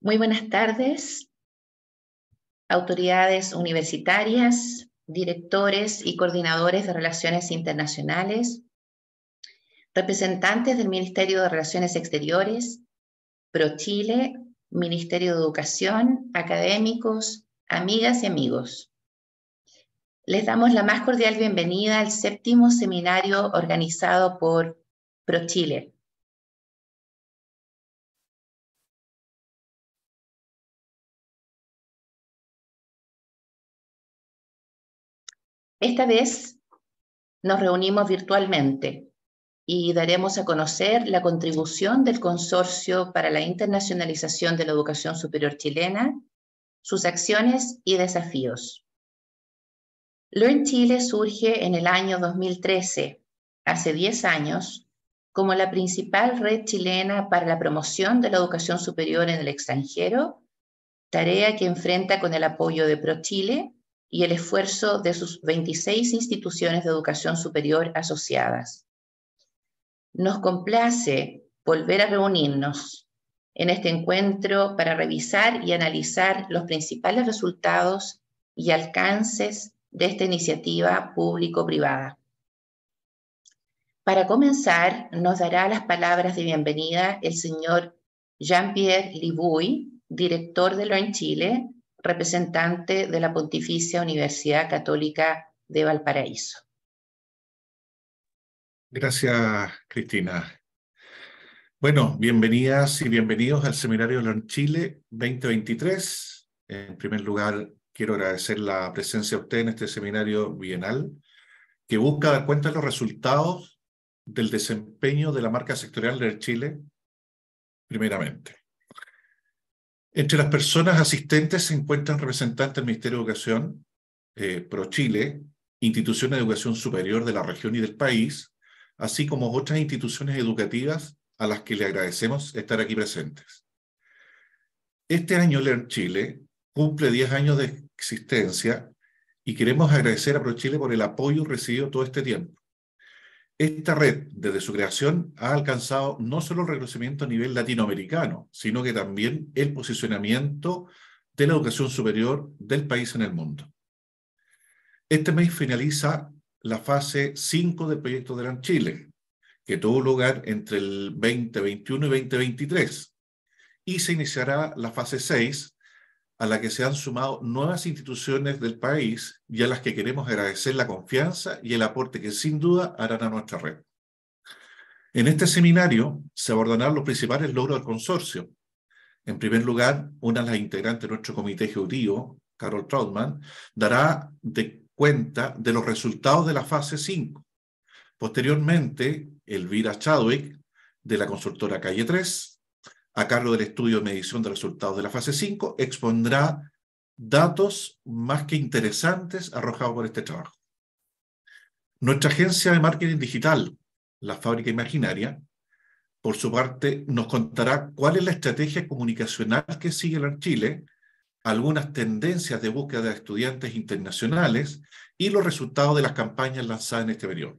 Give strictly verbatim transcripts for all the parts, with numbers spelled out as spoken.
Muy buenas tardes, autoridades universitarias, directores y coordinadores de Relaciones Internacionales, representantes del Ministerio de Relaciones Exteriores, ProChile, Ministerio de Educación, académicos, amigas y amigos. Les damos la más cordial bienvenida al séptimo seminario organizado por ProChile. Esta vez nos reunimos virtualmente y daremos a conocer la contribución del Consorcio para la Internacionalización de la Educación Superior Chilena, sus acciones y desafíos. Learn Chile surge en el año dos mil trece, hace diez años, como la principal red chilena para la promoción de la educación superior en el extranjero, tarea que enfrenta con el apoyo de ProChile y el esfuerzo de sus veintiséis instituciones de educación superior asociadas. Nos complace volver a reunirnos en este encuentro para revisar y analizar los principales resultados y alcances de esta iniciativa público-privada. Para comenzar, nos dará las palabras de bienvenida el señor Jean-Pierre Libuy, director de Learn Chile, representante de la Pontificia Universidad Católica de Valparaíso. Gracias, Cristina. Bueno, bienvenidas y bienvenidos al Seminario Learn Chile veinte veintitrés. En primer lugar, quiero agradecer la presencia de usted en este seminario bienal que busca dar cuenta de los resultados del desempeño de la marca sectorial Learn Chile, primeramente. Entre las personas asistentes se encuentran representantes del Ministerio de Educación, eh, ProChile, instituciones de educación superior de la región y del país, así como otras instituciones educativas a las que le agradecemos estar aquí presentes. Este año Learn Chile cumple diez años de existencia y queremos agradecer a ProChile por el apoyo recibido todo este tiempo. Esta red, desde su creación, ha alcanzado no solo el reconocimiento a nivel latinoamericano, sino que también el posicionamiento de la educación superior del país en el mundo. Este mes finaliza la fase cinco del proyecto de Learn Chile, que tuvo lugar entre el veinte veintiuno y veinte veintitrés, y se iniciará la fase seis, a la que se han sumado nuevas instituciones del país y a las que queremos agradecer la confianza y el aporte que sin duda harán a nuestra red. En este seminario se abordarán los principales logros del consorcio. En primer lugar, una de las integrantes de nuestro comité ejecutivo, Carol Trautmann, dará de cuenta de los resultados de la fase cinco. Posteriormente, Elvira Chadwick, de la consultora Calle tres, a cargo del estudio de medición de resultados de la fase cinco, expondrá datos más que interesantes arrojados por este trabajo. Nuestra agencia de marketing digital, La Fábrica Imaginaria, por su parte, nos contará cuál es la estrategia comunicacional que sigue Learn Chile, algunas tendencias de búsqueda de estudiantes internacionales y los resultados de las campañas lanzadas en este periodo.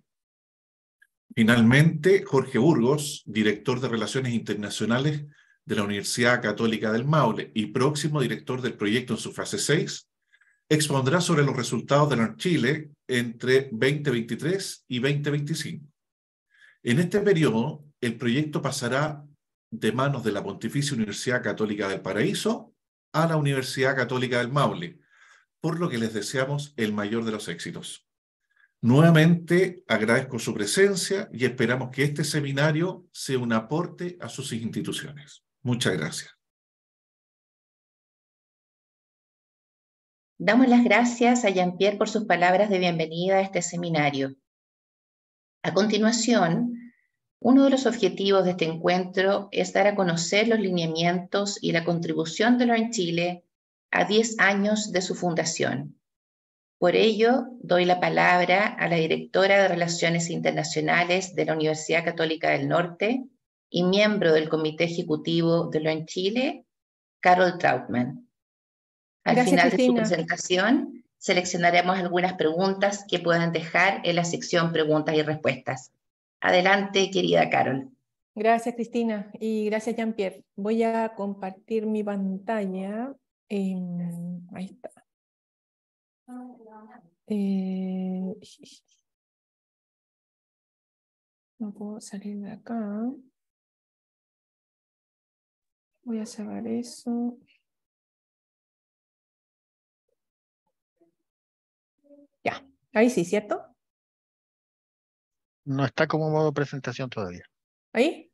Finalmente, Jorge Burgos, director de Relaciones Internacionales de la Universidad Católica del Maule y próximo director del proyecto en su fase seis, expondrá sobre los resultados de Learn Chile entre veinte veintitrés y veinte veinticinco. En este periodo, el proyecto pasará de manos de la Pontificia Universidad Católica del Paraíso a la Universidad Católica del Maule, por lo que les deseamos el mayor de los éxitos. Nuevamente agradezco su presencia y esperamos que este seminario sea un aporte a sus instituciones. Muchas gracias. Damos las gracias a Jean-Pierre por sus palabras de bienvenida a este seminario. A continuación, uno de los objetivos de este encuentro es dar a conocer los lineamientos y la contribución de Learn Chile a diez años de su fundación. Por ello, doy la palabra a la directora de Relaciones Internacionales de la Universidad Católica del Norte y miembro del Comité Ejecutivo de Learn Chile, Carol Trautmann. Al Gracias, final Cristina. de su presentación, seleccionaremos algunas preguntas que puedan dejar en la sección preguntas y respuestas. Adelante, querida Carol. Gracias, Cristina, y gracias, Jean-Pierre. Voy a compartir mi pantalla. Eh, ahí está. Eh, no puedo salir de acá. Voy a cerrar eso. Ya, ahí sí, ¿cierto? No está como modo presentación todavía. ¿Ahí?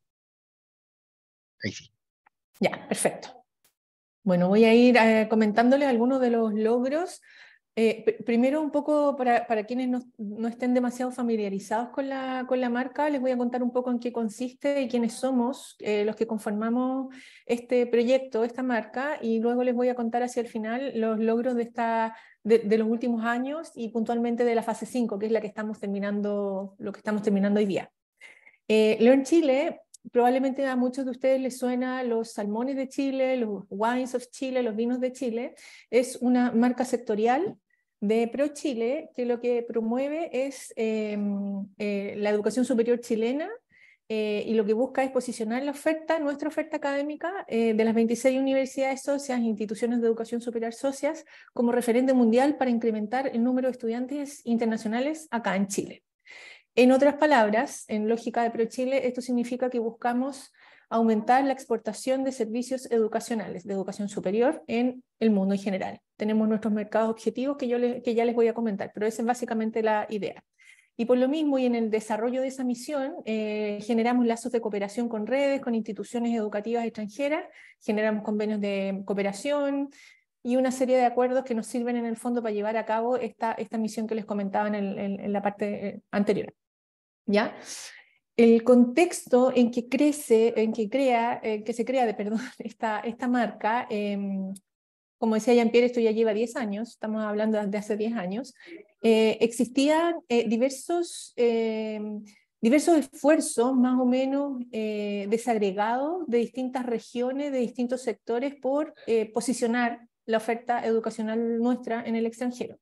Ahí sí. Ya, perfecto. Bueno, voy a ir eh, comentándoles algunos de los logros. Eh, pr- primero, un poco para, para quienes no, no estén demasiado familiarizados con la, con la marca, les voy a contar un poco en qué consiste y quiénes somos eh, los que conformamos este proyecto, esta marca, y luego les voy a contar hacia el final los logros de, esta, de, de los últimos años y puntualmente de la fase cinco, que es la que estamos terminando, lo que estamos terminando hoy día. Eh, Learn Chile, probablemente a muchos de ustedes les suena los salmones de Chile, los wines of Chile, los vinos de Chile. Es una marca sectorial de ProChile que lo que promueve es eh, eh, la educación superior chilena eh, y lo que busca es posicionar la oferta, nuestra oferta académica eh, de las veintiséis universidades socias e instituciones de educación superior socias como referente mundial para incrementar el número de estudiantes internacionales acá en Chile. En otras palabras, en lógica de ProChile, esto significa que buscamos aumentar la exportación de servicios educacionales, de educación superior en el mundo en general. Tenemos nuestros mercados objetivos que, yo le, que ya les voy a comentar, pero esa es básicamente la idea. Y por lo mismo, y en el desarrollo de esa misión, eh, generamos lazos de cooperación con redes, con instituciones educativas extranjeras, generamos convenios de cooperación, y una serie de acuerdos que nos sirven en el fondo para llevar a cabo esta, esta misión que les comentaba en, el, en, en la parte anterior. ¿Ya? El contexto en que crece, en que crea, en que se crea de, perdón, esta, esta marca, eh, como decía Jean-Pierre, esto ya lleva diez años, estamos hablando de hace diez años, eh, existían eh, diversos, eh, diversos esfuerzos más o menos eh, desagregados de distintas regiones, de distintos sectores por eh, posicionar la oferta educacional nuestra en el extranjero.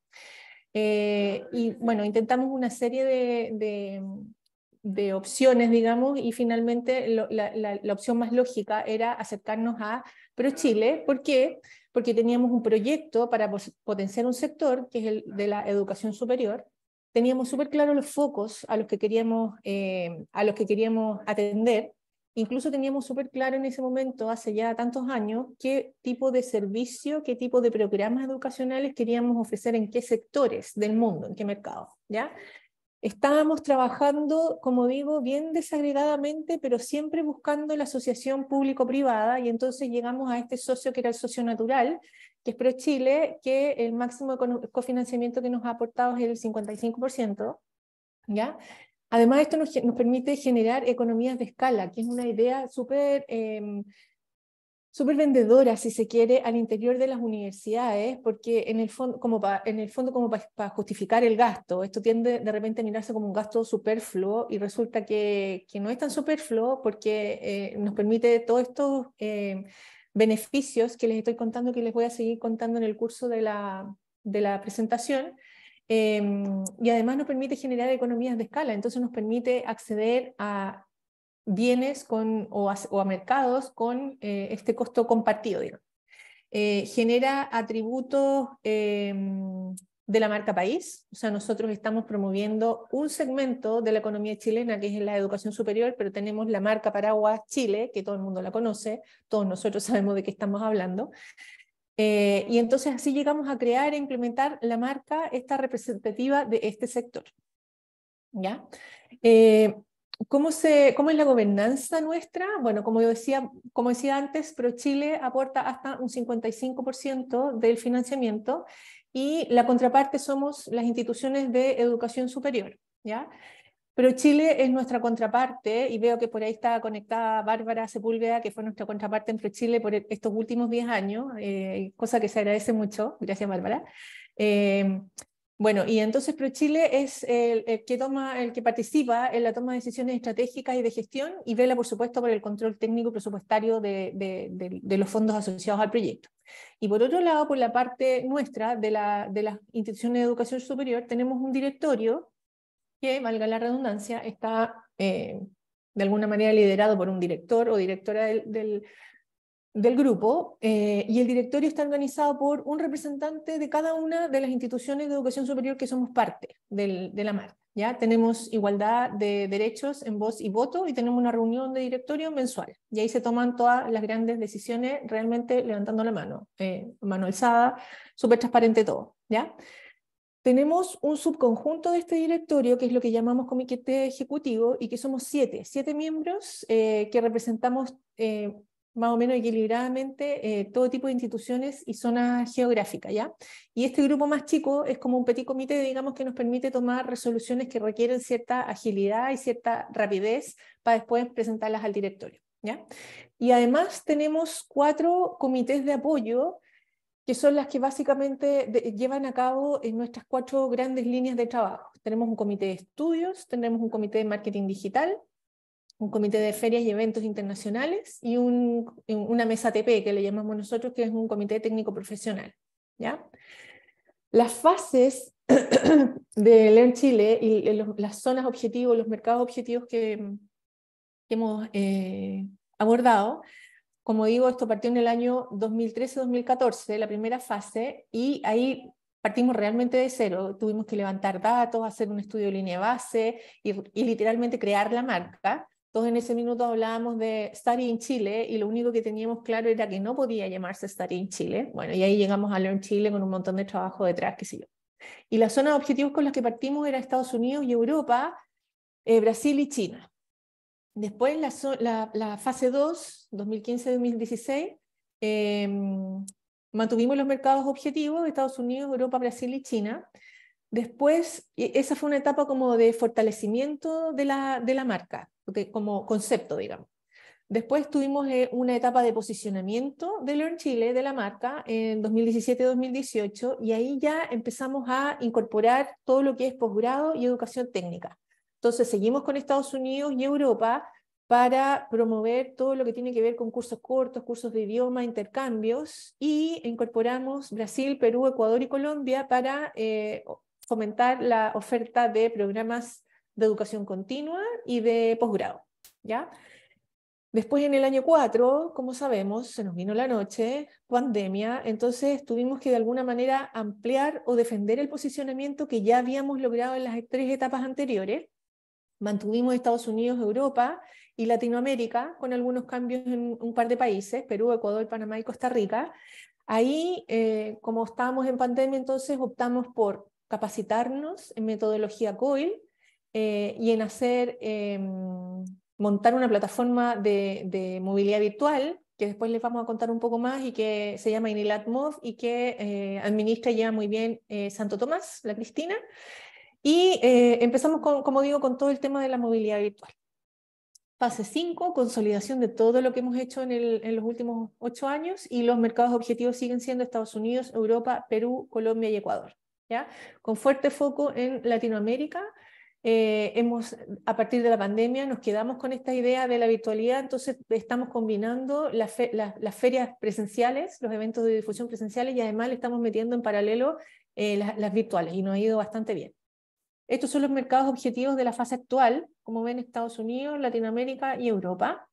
Eh, y bueno, intentamos una serie de, de, de opciones, digamos, y finalmente lo, la, la, la opción más lógica era acercarnos a ProChile. ¿Por qué? Porque teníamos un proyecto para potenciar un sector, que es el de la educación superior. Teníamos súper claros los focos a los que queríamos, eh, a los que queríamos atender. Incluso teníamos súper claro en ese momento, hace ya tantos años, qué tipo de servicio, qué tipo de programas educacionales queríamos ofrecer en qué sectores del mundo, en qué mercados, ¿ya? Estábamos trabajando, como digo, bien desagregadamente, pero siempre buscando la asociación público-privada, y entonces llegamos a este socio que era el socio natural, que es ProChile, que el máximo cofinanciamiento que nos ha aportado es el cincuenta y cinco por ciento, ¿ya? Además, esto nos, nos permite generar economías de escala, que es una idea súper eh, súper vendedora, si se quiere, al interior de las universidades, porque en el fondo, como para en el fondo, como para pa justificar el gasto, esto tiende de repente a mirarse como un gasto superfluo, y resulta que, que no es tan superfluo, porque eh, nos permite todos estos eh, beneficios que les estoy contando, que les voy a seguir contando en el curso de la, de la presentación. Eh, y además nos permite generar economías de escala, entonces nos permite acceder a bienes con, o, a, o a mercados con eh, este costo compartido, digamos. Eh, genera atributos eh, de la marca país, o sea, nosotros estamos promoviendo un segmento de la economía chilena que es la educación superior, pero tenemos la marca Paraguas Chile, que todo el mundo la conoce, todos nosotros sabemos de qué estamos hablando. Eh, y entonces así llegamos a crear e implementar la marca esta representativa de este sector. ¿Ya? Eh, ¿cómo, se, ¿Cómo es la gobernanza nuestra? Bueno, como yo decía, como decía antes, ProChile aporta hasta un cincuenta y cinco por ciento del financiamiento, y la contraparte somos las instituciones de educación superior, ¿ya? ProChile es nuestra contraparte, y veo que por ahí está conectada Bárbara Sepúlveda, que fue nuestra contraparte en ProChile por estos últimos diez años, eh, cosa que se agradece mucho. Gracias, Bárbara. Eh, bueno, y entonces ProChile es el, el, que toma, el que participa en la toma de decisiones estratégicas y de gestión, y vela, por supuesto, por el control técnico y presupuestario de, de, de, de los fondos asociados al proyecto. Y por otro lado, por la parte nuestra, de, la, de las instituciones de educación superior, tenemos un directorio que, valga la redundancia, está eh, de alguna manera liderado por un director o directora del, del, del grupo, eh, y el directorio está organizado por un representante de cada una de las instituciones de educación superior que somos parte del, de la marca. ¿Ya? Tenemos igualdad de derechos en voz y voto y tenemos una reunión de directorio mensual. Y ahí se toman todas las grandes decisiones realmente levantando la mano, eh, mano alzada, súper transparente todo. ¿Ya? Tenemos un subconjunto de este directorio, que es lo que llamamos comité ejecutivo, y que somos siete, siete miembros eh, que representamos eh, más o menos equilibradamente eh, todo tipo de instituciones y zonas geográficas, ¿ya? Y este grupo más chico es como un petit comité, digamos, que nos permite tomar resoluciones que requieren cierta agilidad y cierta rapidez para después presentarlas al directorio, ¿ya? Y además tenemos cuatro comités de apoyo, que son las que básicamente de, llevan a cabo en nuestras cuatro grandes líneas de trabajo. Tenemos un comité de estudios, tenemos un comité de marketing digital, un comité de ferias y eventos internacionales y un, una mesa T P, que le llamamos nosotros, que es un comité técnico profesional. ¿Ya? Las fases de Learn Chile y los, las zonas objetivos, los mercados objetivos que, que hemos eh, abordado, como digo, esto partió en el año dos mil trece dos mil catorce, la primera fase, y ahí partimos realmente de cero. Tuvimos que levantar datos, hacer un estudio de línea base y, y literalmente crear la marca. Todos en ese minuto hablábamos de Study in Chile y lo único que teníamos claro era que no podía llamarse Study in Chile. Bueno, y ahí llegamos a Learn Chile con un montón de trabajo detrás, qué sé yo. Y las zonas de objetivos con las que partimos eran Estados Unidos y Europa, eh, Brasil y China. Después la, la, la fase dos, dos mil quince dos mil dieciséis, eh, mantuvimos los mercados objetivos de Estados Unidos, Europa, Brasil y China. Después, esa fue una etapa como de fortalecimiento de la, de la marca, de, como concepto, digamos. Después tuvimos eh, una etapa de posicionamiento de Learn Chile, de la marca, en dos mil diecisiete dos mil dieciocho, y ahí ya empezamos a incorporar todo lo que es posgrado y educación técnica. Entonces seguimos con Estados Unidos y Europa para promover todo lo que tiene que ver con cursos cortos, cursos de idioma, intercambios, y incorporamos Brasil, Perú, Ecuador y Colombia para eh, fomentar la oferta de programas de educación continua y de posgrado, ¿ya? Después en el año cuatro, como sabemos, se nos vino la noche, pandemia, entonces tuvimos que de alguna manera ampliar o defender el posicionamiento que ya habíamos logrado en las tres etapas anteriores. Mantuvimos Estados Unidos, Europa y Latinoamérica, con algunos cambios en un par de países, Perú, Ecuador, Panamá y Costa Rica. Ahí, eh, como estábamos en pandemia, entonces optamos por capacitarnos en metodología COIL eh, y en hacer, eh, montar una plataforma de, de movilidad virtual, que después les vamos a contar un poco más, y que se llama INILAT-Mov y que eh, administra ya muy bien eh, Santo Tomás, la Cristina. Y eh, empezamos, con, como digo, con todo el tema de la movilidad virtual. Fase cinco, consolidación de todo lo que hemos hecho en, el, en los últimos ocho años, y los mercados objetivos siguen siendo Estados Unidos, Europa, Perú, Colombia y Ecuador, ¿ya? Con fuerte foco en Latinoamérica. Eh, hemos, a partir de la pandemia nos quedamos con esta idea de la virtualidad, entonces estamos combinando las, fe, las, las ferias presenciales, los eventos de difusión presenciales, y además le estamos metiendo en paralelo eh, las, las virtuales, y nos ha ido bastante bien. Estos son los mercados objetivos de la fase actual, como ven, Estados Unidos, Latinoamérica y Europa.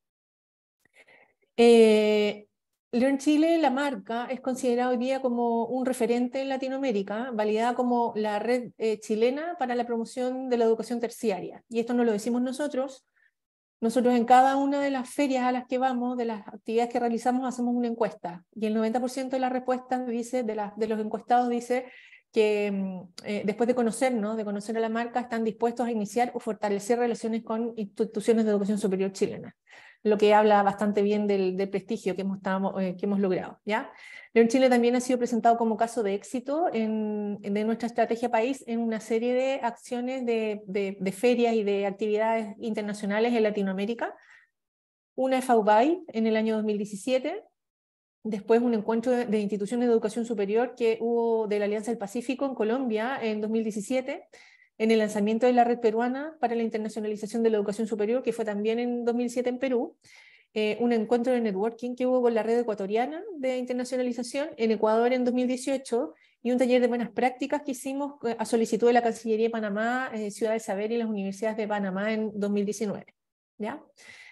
Eh, Learn Chile, la marca, es considerada hoy día como un referente en Latinoamérica, validada como la red eh, chilena para la promoción de la educación terciaria. Y esto no lo decimos nosotros. Nosotros en cada una de las ferias a las que vamos, de las actividades que realizamos, hacemos una encuesta. Y el noventa por ciento de las respuestas dice, de, la, de los encuestados dice que eh, después de conocernos, de conocer a la marca, están dispuestos a iniciar o fortalecer relaciones con instituciones de educación superior chilenas, lo que habla bastante bien del, del prestigio que hemos, estado, eh, que hemos logrado, ¿ya? Learn Chile también ha sido presentado como caso de éxito en, en, de nuestra estrategia país en una serie de acciones de, de, de ferias y de actividades internacionales en Latinoamérica. Una F A U B A I en el año dos mil diecisiete, después un encuentro de instituciones de educación superior que hubo de la Alianza del Pacífico en Colombia en dos mil diecisiete, en el lanzamiento de la Red Peruana para la Internacionalización de la Educación Superior, que fue también en dos mil siete en Perú, eh, un encuentro de networking que hubo con la Red Ecuatoriana de Internacionalización en Ecuador en dos mil dieciocho, y un taller de buenas prácticas que hicimos a solicitud de la Cancillería de Panamá, eh, Ciudad del Saber y las universidades de Panamá en dos mil diecinueve. ¿ya?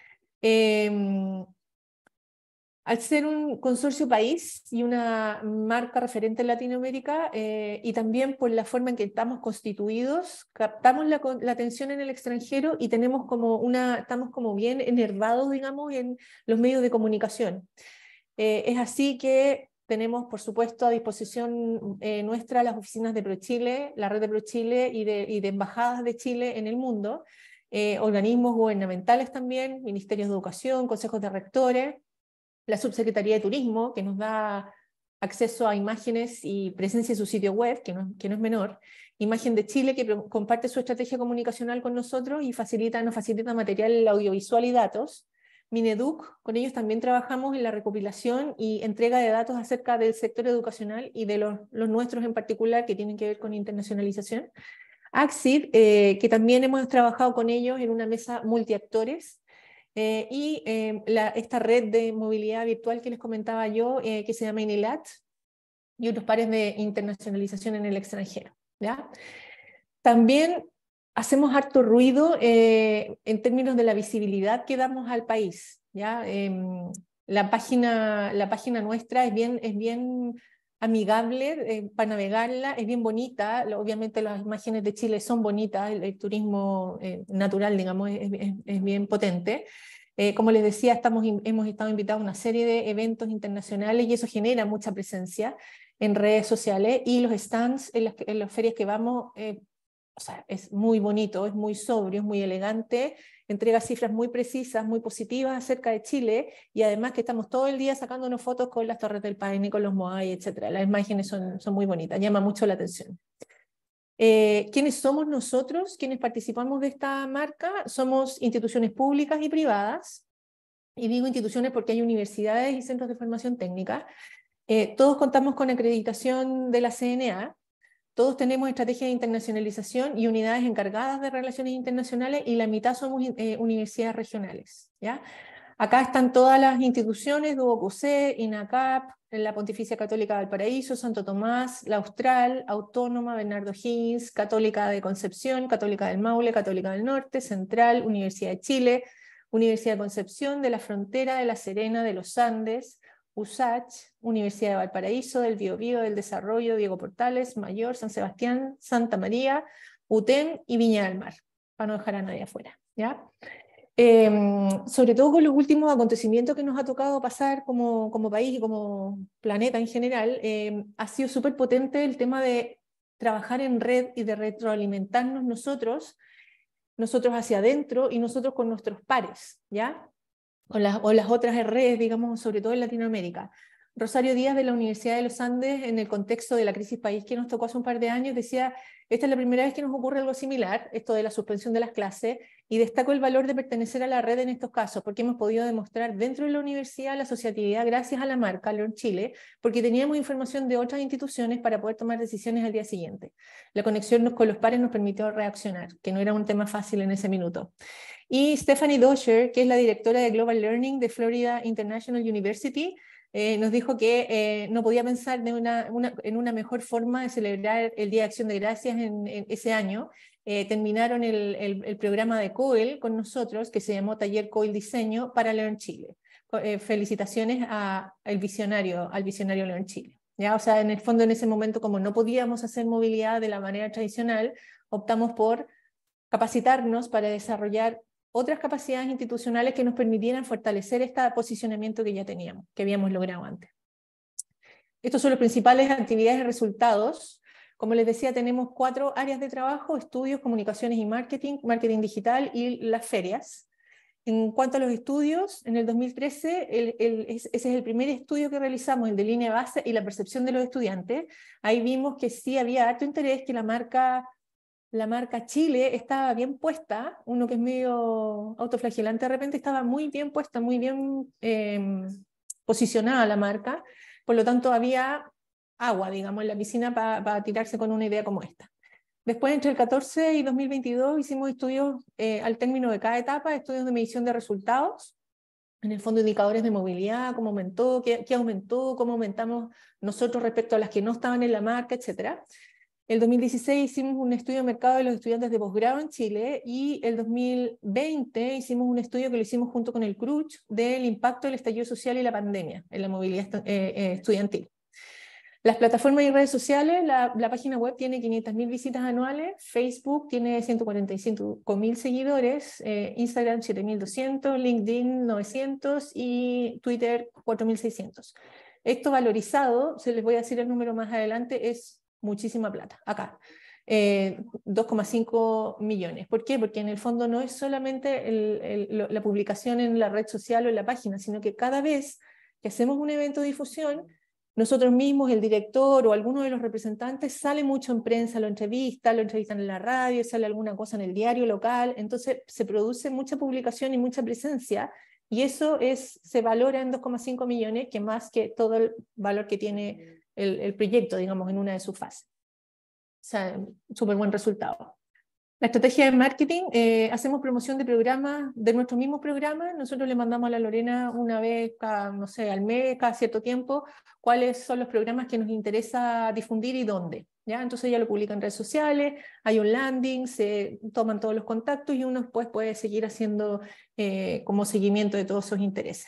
Eh, Al ser un consorcio país y una marca referente en Latinoamérica, eh, y también por la forma en que estamos constituidos, captamos la, la atención en el extranjero y tenemos como una, estamos como bien enervados, digamos, en los medios de comunicación. Eh, es así que tenemos, por supuesto, a disposición eh, nuestra las oficinas de ProChile, la red de ProChile y de, y de embajadas de Chile en el mundo, eh, organismos gubernamentales también, ministerios de educación, consejos de rectores, la Subsecretaría de Turismo, que nos da acceso a imágenes y presencia en su sitio web, que no, que no es menor, Imagen de Chile, que comparte su estrategia comunicacional con nosotros y facilita, nos facilita material audiovisual y datos. Mineduc, con ellos también trabajamos en la recopilación y entrega de datos acerca del sector educacional y de los, los nuestros en particular, que tienen que ver con internacionalización. Axid, eh, que también hemos trabajado con ellos en una mesa multiactores, Eh, y eh, la, esta red de movilidad virtual que les comentaba yo, eh, que se llama INILAT, y otros pares de internacionalización en el extranjero, ¿ya? También hacemos harto ruido eh, en términos de la visibilidad que damos al país, ¿ya? Eh, la, página, la página nuestra es bien, es bien amigable eh, para navegarla, es bien bonita, obviamente las imágenes de Chile son bonitas, el, el turismo eh, natural, digamos, es, es, es bien potente. Eh, como les decía, estamos, hemos estado invitados a una serie de eventos internacionales y eso genera mucha presencia en redes sociales, y los stands en las, en las ferias que vamos, eh, o sea, es muy bonito, es muy sobrio, es muy elegante, entrega cifras muy precisas, muy positivas acerca de Chile, y además que estamos todo el día sacándonos fotos con las Torres del Paine, con los Moai, etcétera. Las imágenes son, son muy bonitas, llama mucho la atención. Eh, ¿Quiénes somos nosotros? ¿Quiénes participamos de esta marca? Somos instituciones públicas y privadas, y digo instituciones porque hay universidades y centros de formación técnica. Eh, todos contamos con acreditación de la C N A, todos tenemos estrategias de internacionalización y unidades encargadas de relaciones internacionales, y la mitad somos eh, universidades regionales, ¿ya? Acá están todas las instituciones, DuoCuC, INACAP, la Pontificia Católica de Valparaíso, Santo Tomás, la Austral, Autónoma, Bernardo Higgins, Católica de Concepción, Católica del Maule, Católica del Norte, Central, Universidad de Chile, Universidad de Concepción, de la Frontera, de La Serena, de los Andes, U S A C H, Universidad de Valparaíso, del Biobío, del Desarrollo, Diego Portales, Mayor, San Sebastián, Santa María, U T E M y Viña del Mar, para no dejar a nadie afuera, ¿ya? Eh, sobre todo con los últimos acontecimientos que nos ha tocado pasar como, como país y como planeta en general, eh, ha sido súper potente el tema de trabajar en red y de retroalimentarnos nosotros, nosotros hacia adentro y nosotros con nuestros pares, ¿ya? O las, o las otras redes, digamos, sobre todo en Latinoamérica. Rosario Díaz, de la Universidad de los Andes, en el contexto de la crisis país que nos tocó hace un par de años, decía: esta es la primera vez que nos ocurre algo similar, esto de la suspensión de las clases, y destaco el valor de pertenecer a la red en estos casos, porque hemos podido demostrar dentro de la universidad la asociatividad gracias a la marca Learn Chile, porque teníamos información de otras instituciones para poder tomar decisiones al día siguiente. La conexión con los pares nos permitió reaccionar, que no era un tema fácil en ese minuto. Y Stephanie Dosher, que es la directora de Global Learning de Florida International University, eh, nos dijo que eh, no podía pensar de una, una, en una mejor forma de celebrar el Día de Acción de Gracias en, en ese año. Eh, terminaron el, el, el programa de COEL con nosotros, que se llamó Taller COEL Diseño para Learn Chile. Eh, felicitaciones a, al visionario, al visionario Learn Chile. ¿Ya? O sea, en el fondo, en ese momento, como no podíamos hacer movilidad de la manera tradicional, optamos por capacitarnos para desarrollar otras capacidades institucionales que nos permitieran fortalecer este posicionamiento que ya teníamos, que habíamos logrado antes. Estos son los principales actividades y resultados. Como les decía, tenemos cuatro áreas de trabajo: estudios, comunicaciones y marketing, marketing digital y las ferias. En cuanto a los estudios, en el dos mil trece, el, el, ese es el primer estudio que realizamos, el de línea base y la percepción de los estudiantes. Ahí vimos que sí había harto interés, que la marca... la marca Chile estaba bien puesta, uno que es medio autoflagelante de repente, estaba muy bien puesta, muy bien eh, posicionada la marca, por lo tanto había agua, digamos, en la piscina para pa tirarse con una idea como esta. Después, entre el catorce y dos mil veintidós, hicimos estudios eh, al término de cada etapa, estudios de medición de resultados, en el fondo indicadores de movilidad, cómo aumentó, qué, qué aumentó, cómo aumentamos nosotros respecto a las que no estaban en la marca, etcétera. El dos mil dieciséis hicimos un estudio de mercado de los estudiantes de posgrado en Chile y el dos mil veinte hicimos un estudio que lo hicimos junto con el C R U C H del impacto del estallido social y la pandemia en la movilidad eh, eh, estudiantil. Las plataformas y redes sociales, la, la página web tiene quinientas mil visitas anuales, Facebook tiene ciento cuarenta y cinco mil seguidores, eh, Instagram siete mil doscientos, LinkedIn novecientos y Twitter cuatro mil seiscientos. Esto valorizado, se les voy a decir el número más adelante, es muchísima plata, acá. Eh, dos coma cinco millones. ¿Por qué? Porque en el fondo no es solamente el, el, la publicación en la red social o en la página, sino que cada vez que hacemos un evento de difusión, nosotros mismos, el director o alguno de los representantes sale mucho en prensa, lo entrevista, lo entrevistan en la radio, sale alguna cosa en el diario local, entonces se produce mucha publicación y mucha presencia, y eso es, se valora en dos coma cinco millones, que más que todo el valor que tiene el, el proyecto, digamos, en una de sus fases. O sea, súper buen resultado. La estrategia de marketing, eh, hacemos promoción de programas, de nuestro mismo programa. Nosotros le mandamos a la Lorena una vez, cada, no sé, al mes, cada cierto tiempo, cuáles son los programas que nos interesa difundir y dónde, ¿ya? Entonces ella lo publica en redes sociales, hay un landing, se toman todos los contactos y uno después puede seguir haciendo eh, como seguimiento de todos esos intereses.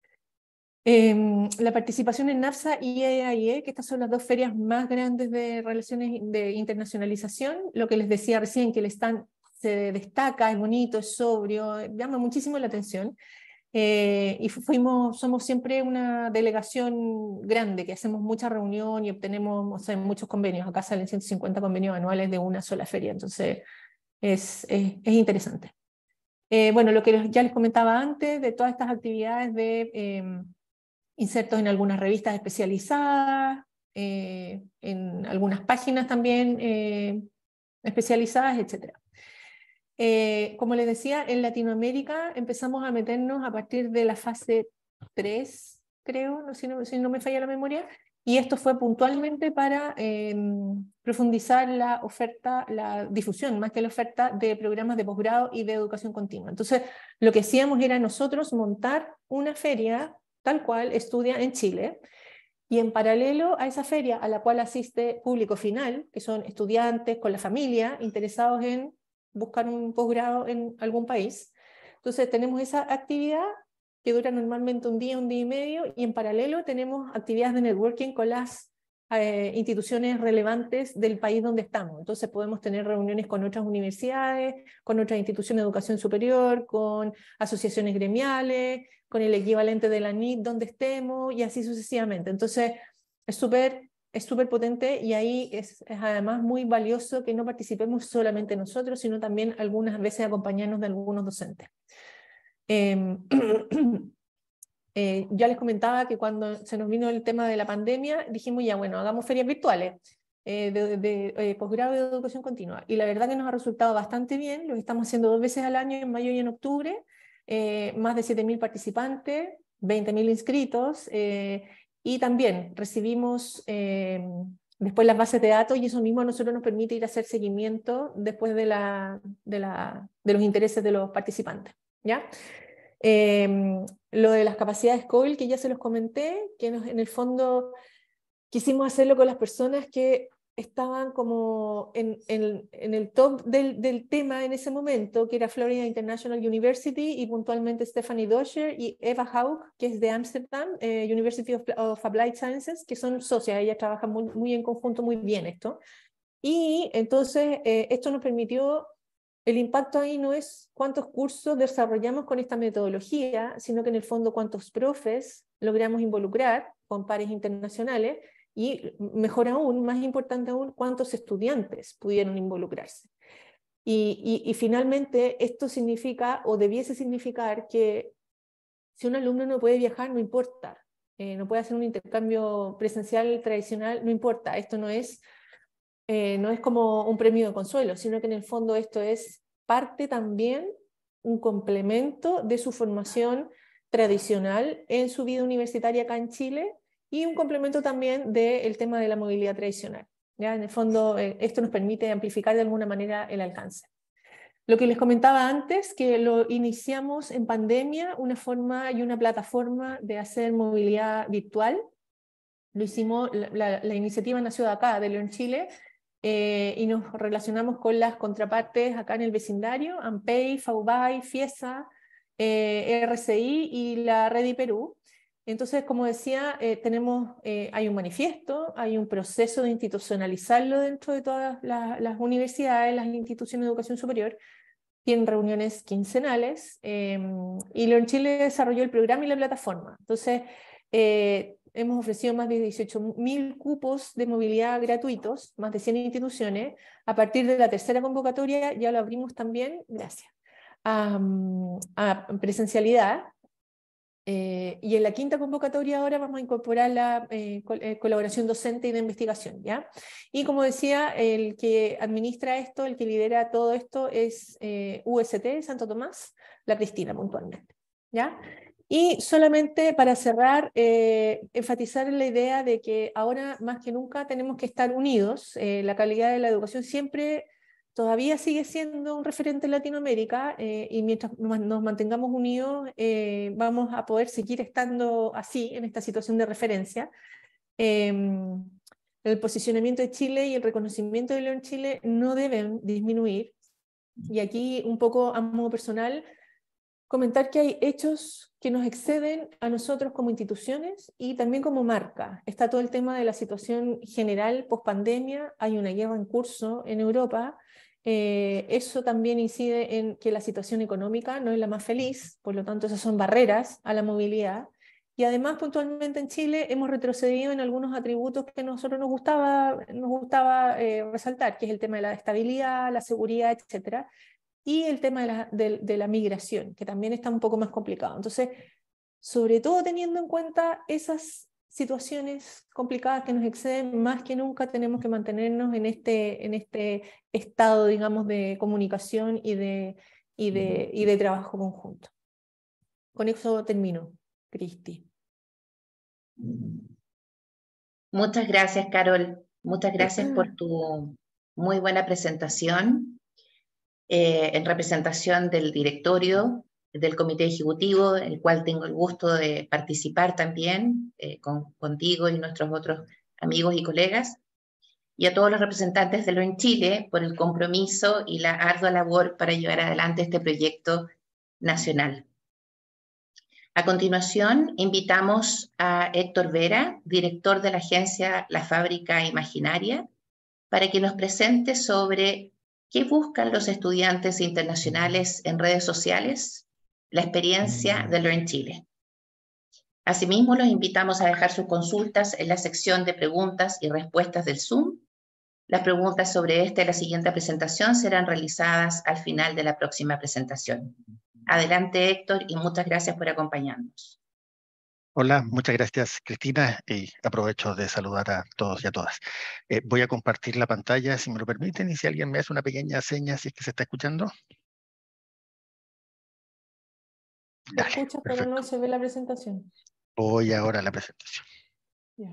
Eh, la participación en NAFSA y I A I E, que estas son las dos ferias más grandes de relaciones de internacionalización, lo que les decía recién, que el stand se destaca, es bonito, es sobrio, llama muchísimo la atención, eh, y fuimos, somos siempre una delegación grande, que hacemos mucha reunión y obtenemos, o sea, muchos convenios, acá salen ciento cincuenta convenios anuales de una sola feria, entonces es, es, es interesante. Eh, bueno, lo que ya les comentaba antes, de todas estas actividades de... Eh, insertos en algunas revistas especializadas, eh, en algunas páginas también eh, especializadas, etcétera. Eh, como les decía, en Latinoamérica empezamos a meternos a partir de la fase tres, creo, no, si, no, si no me falla la memoria, y esto fue puntualmente para eh, profundizar la oferta, la difusión, más que la oferta de programas de posgrado y de educación continua. Entonces, lo que hacíamos era nosotros montar una feria tal cual estudia en Chile, y en paralelo a esa feria a la cual asiste público final, que son estudiantes con la familia interesados en buscar un posgrado en algún país. Entonces tenemos esa actividad que dura normalmente un día, un día y medio, y en paralelo tenemos actividades de networking con las eh, instituciones relevantes del país donde estamos. Entonces podemos tener reuniones con otras universidades, con otras instituciones de educación superior, con asociaciones gremiales, con el equivalente de la N I T donde estemos, y así sucesivamente. Entonces es súper es súper potente, y ahí es, es además muy valioso que no participemos solamente nosotros, sino también algunas veces acompañarnos de algunos docentes. Eh, eh, ya les comentaba que cuando se nos vino el tema de la pandemia, dijimos ya, bueno, hagamos ferias virtuales eh, de, de, de eh, posgrado de educación continua, y la verdad que nos ha resultado bastante bien. Lo estamos haciendo dos veces al año, en mayo y en octubre, eh, más de siete mil participantes, veinte mil inscritos, eh, y también recibimos eh, después las bases de datos, y eso mismo a nosotros nos permite ir a hacer seguimiento después de, la, de, la, de los intereses de los participantes, ¿ya? Eh, lo de las capacidades COIL, que ya se los comenté, que nos, en el fondo quisimos hacerlo con las personas que estaban como en, en, en el top del, del tema en ese momento, que era Florida International University, y puntualmente Stephanie Doscher y Eva Haug, que es de Amsterdam, eh, University of, of Applied Sciences, que son socias, ellas trabajan muy, muy en conjunto, muy bien esto. Y entonces eh, esto nos permitió, el impacto ahí no es cuántos cursos desarrollamos con esta metodología, sino que en el fondo cuántos profes logramos involucrar con pares internacionales, y mejor aún, más importante aún, cuántos estudiantes pudieron involucrarse. Y, y, y finalmente esto significa, o debiese significar, que si un alumno no puede viajar, no importa, eh, no puede hacer un intercambio presencial tradicional, no importa, esto no es, eh, no es como un premio de consuelo, sino que en el fondo esto es parte también, un complemento de su formación tradicional en su vida universitaria acá en Chile, y un complemento también del tema de la movilidad tradicional, ¿ya? En el fondo, eh, esto nos permite amplificar de alguna manera el alcance. Lo que les comentaba antes, que lo iniciamos en pandemia, una forma y una plataforma de hacer movilidad virtual. Lo hicimos, la, la, la iniciativa nació de acá, de Learn Chile, eh, y nos relacionamos con las contrapartes acá en el vecindario, AMPEI, FAUBAI, FIESA, eh, R C I y la Redi Perú. Entonces, como decía, eh, tenemos, eh, hay un manifiesto, hay un proceso de institucionalizarlo dentro de todas la, las universidades, las instituciones de educación superior, tienen reuniones quincenales, eh, y Learn Chile desarrolló el programa y la plataforma. Entonces, eh, hemos ofrecido más de dieciocho mil cupos de movilidad gratuitos, más de cien instituciones. A partir de la tercera convocatoria ya lo abrimos también, gracias, a, a presencialidad. Eh, y en la quinta convocatoria ahora vamos a incorporar la eh, col eh, colaboración docente y de investigación, ¿ya? Y como decía, el que administra esto, el que lidera todo esto es eh, U S T Santo Tomás, la Cristina puntualmente, ¿ya? Y solamente para cerrar, eh, enfatizar en la idea de que ahora más que nunca tenemos que estar unidos. Eh, la calidad de la educación siempre todavía sigue siendo un referente en Latinoamérica, eh, y mientras nos mantengamos unidos eh, vamos a poder seguir estando así en esta situación de referencia. Eh, el posicionamiento de Chile y el reconocimiento de Learn Chile no deben disminuir, y aquí un poco a modo personal comentar que hay hechos que nos exceden a nosotros como instituciones y también como marca. Está todo el tema de la situación general post-pandemia, hay una guerra en curso en Europa, eh, eso también incide en que la situación económica no es la más feliz, por lo tanto esas son barreras a la movilidad, y además puntualmente en Chile hemos retrocedido en algunos atributos que a nosotros nos gustaba, nos gustaba eh, resaltar, que es el tema de la estabilidad, la seguridad, etcétera, y el tema de la, de, de la migración, que también está un poco más complicado. Entonces, sobre todo teniendo en cuenta esas situaciones complicadas que nos exceden, más que nunca tenemos que mantenernos en este, en este estado, digamos, de comunicación y de, y de, y de trabajo conjunto. Con eso termino, Cristi. Muchas gracias, Carol. Muchas gracias por tu muy buena presentación. Eh, en representación del directorio, del comité ejecutivo, en el cual tengo el gusto de participar también, eh, con, contigo y nuestros otros amigos y colegas, y a todos los representantes de Learn Chile por el compromiso y la ardua labor para llevar adelante este proyecto nacional. A continuación, invitamos a Héctor Vera, director de la agencia La Fábrica Imaginaria, para que nos presente sobre ¿qué buscan los estudiantes internacionales en redes sociales? La experiencia de Learn Chile. Asimismo, los invitamos a dejar sus consultas en la sección de preguntas y respuestas del Zoom. Las preguntas sobre esta y la siguiente presentación serán realizadas al final de la próxima presentación. Adelante, Héctor, y muchas gracias por acompañarnos. Hola, muchas gracias, Cristina, y aprovecho de saludar a todos y a todas. Eh, voy a compartir la pantalla, si me lo permiten, y si alguien me hace una pequeña seña, si es que se está escuchando. Se Dale, escucha, pero perfecto. no se ve la presentación. Voy ahora a la presentación. Yeah.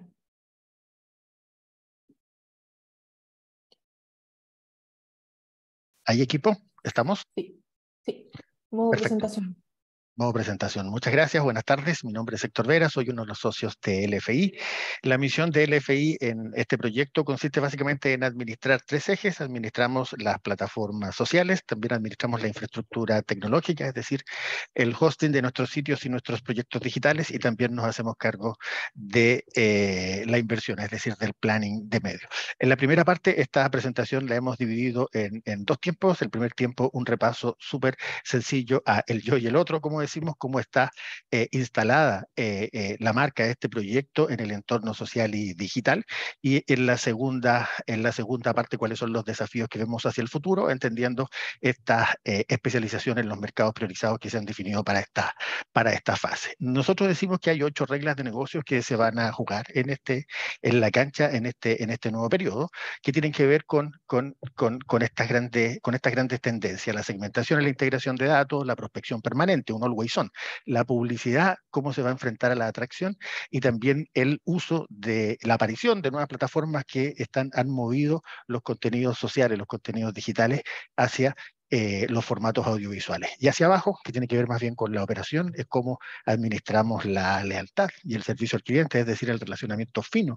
¿Hay equipo? ¿Estamos? Sí, sí, modo Perfecto. presentación. Modo presentación. Muchas gracias, buenas tardes. Mi nombre es Héctor Vera, soy uno de los socios de L F I. La misión de L F I en este proyecto consiste básicamente en administrar tres ejes. Administramos las plataformas sociales, también administramos la infraestructura tecnológica, es decir, el hosting de nuestros sitios y nuestros proyectos digitales, y también nos hacemos cargo de eh, la inversión, es decir, del planning de medios. En la primera parte, esta presentación la hemos dividido en, en dos tiempos. El primer tiempo, un repaso súper sencillo a el yo y el otro, como decimos, cómo está eh, instalada eh, eh, la marca de este proyecto en el entorno social y digital, y en la segunda, en la segunda parte cuáles son los desafíos que vemos hacia el futuro, entendiendo esta eh, especialización en los mercados priorizados que se han definido para esta, para esta fase. Nosotros decimos que hay ocho reglas de negocios que se van a jugar en, este, en la cancha en este, en este nuevo periodo, que tienen que ver con, con, con, con, estas grandes, con estas grandes tendencias: la segmentación y la integración de datos, la prospección permanente, un always on, la publicidad, cómo se va a enfrentar a la atracción, y también el uso de la aparición de nuevas plataformas que están, han movido los contenidos sociales, los contenidos digitales hacia eh, los formatos audiovisuales. Y hacia abajo, que tiene que ver más bien con la operación, es cómo administramos la lealtad y el servicio al cliente, es decir, el relacionamiento fino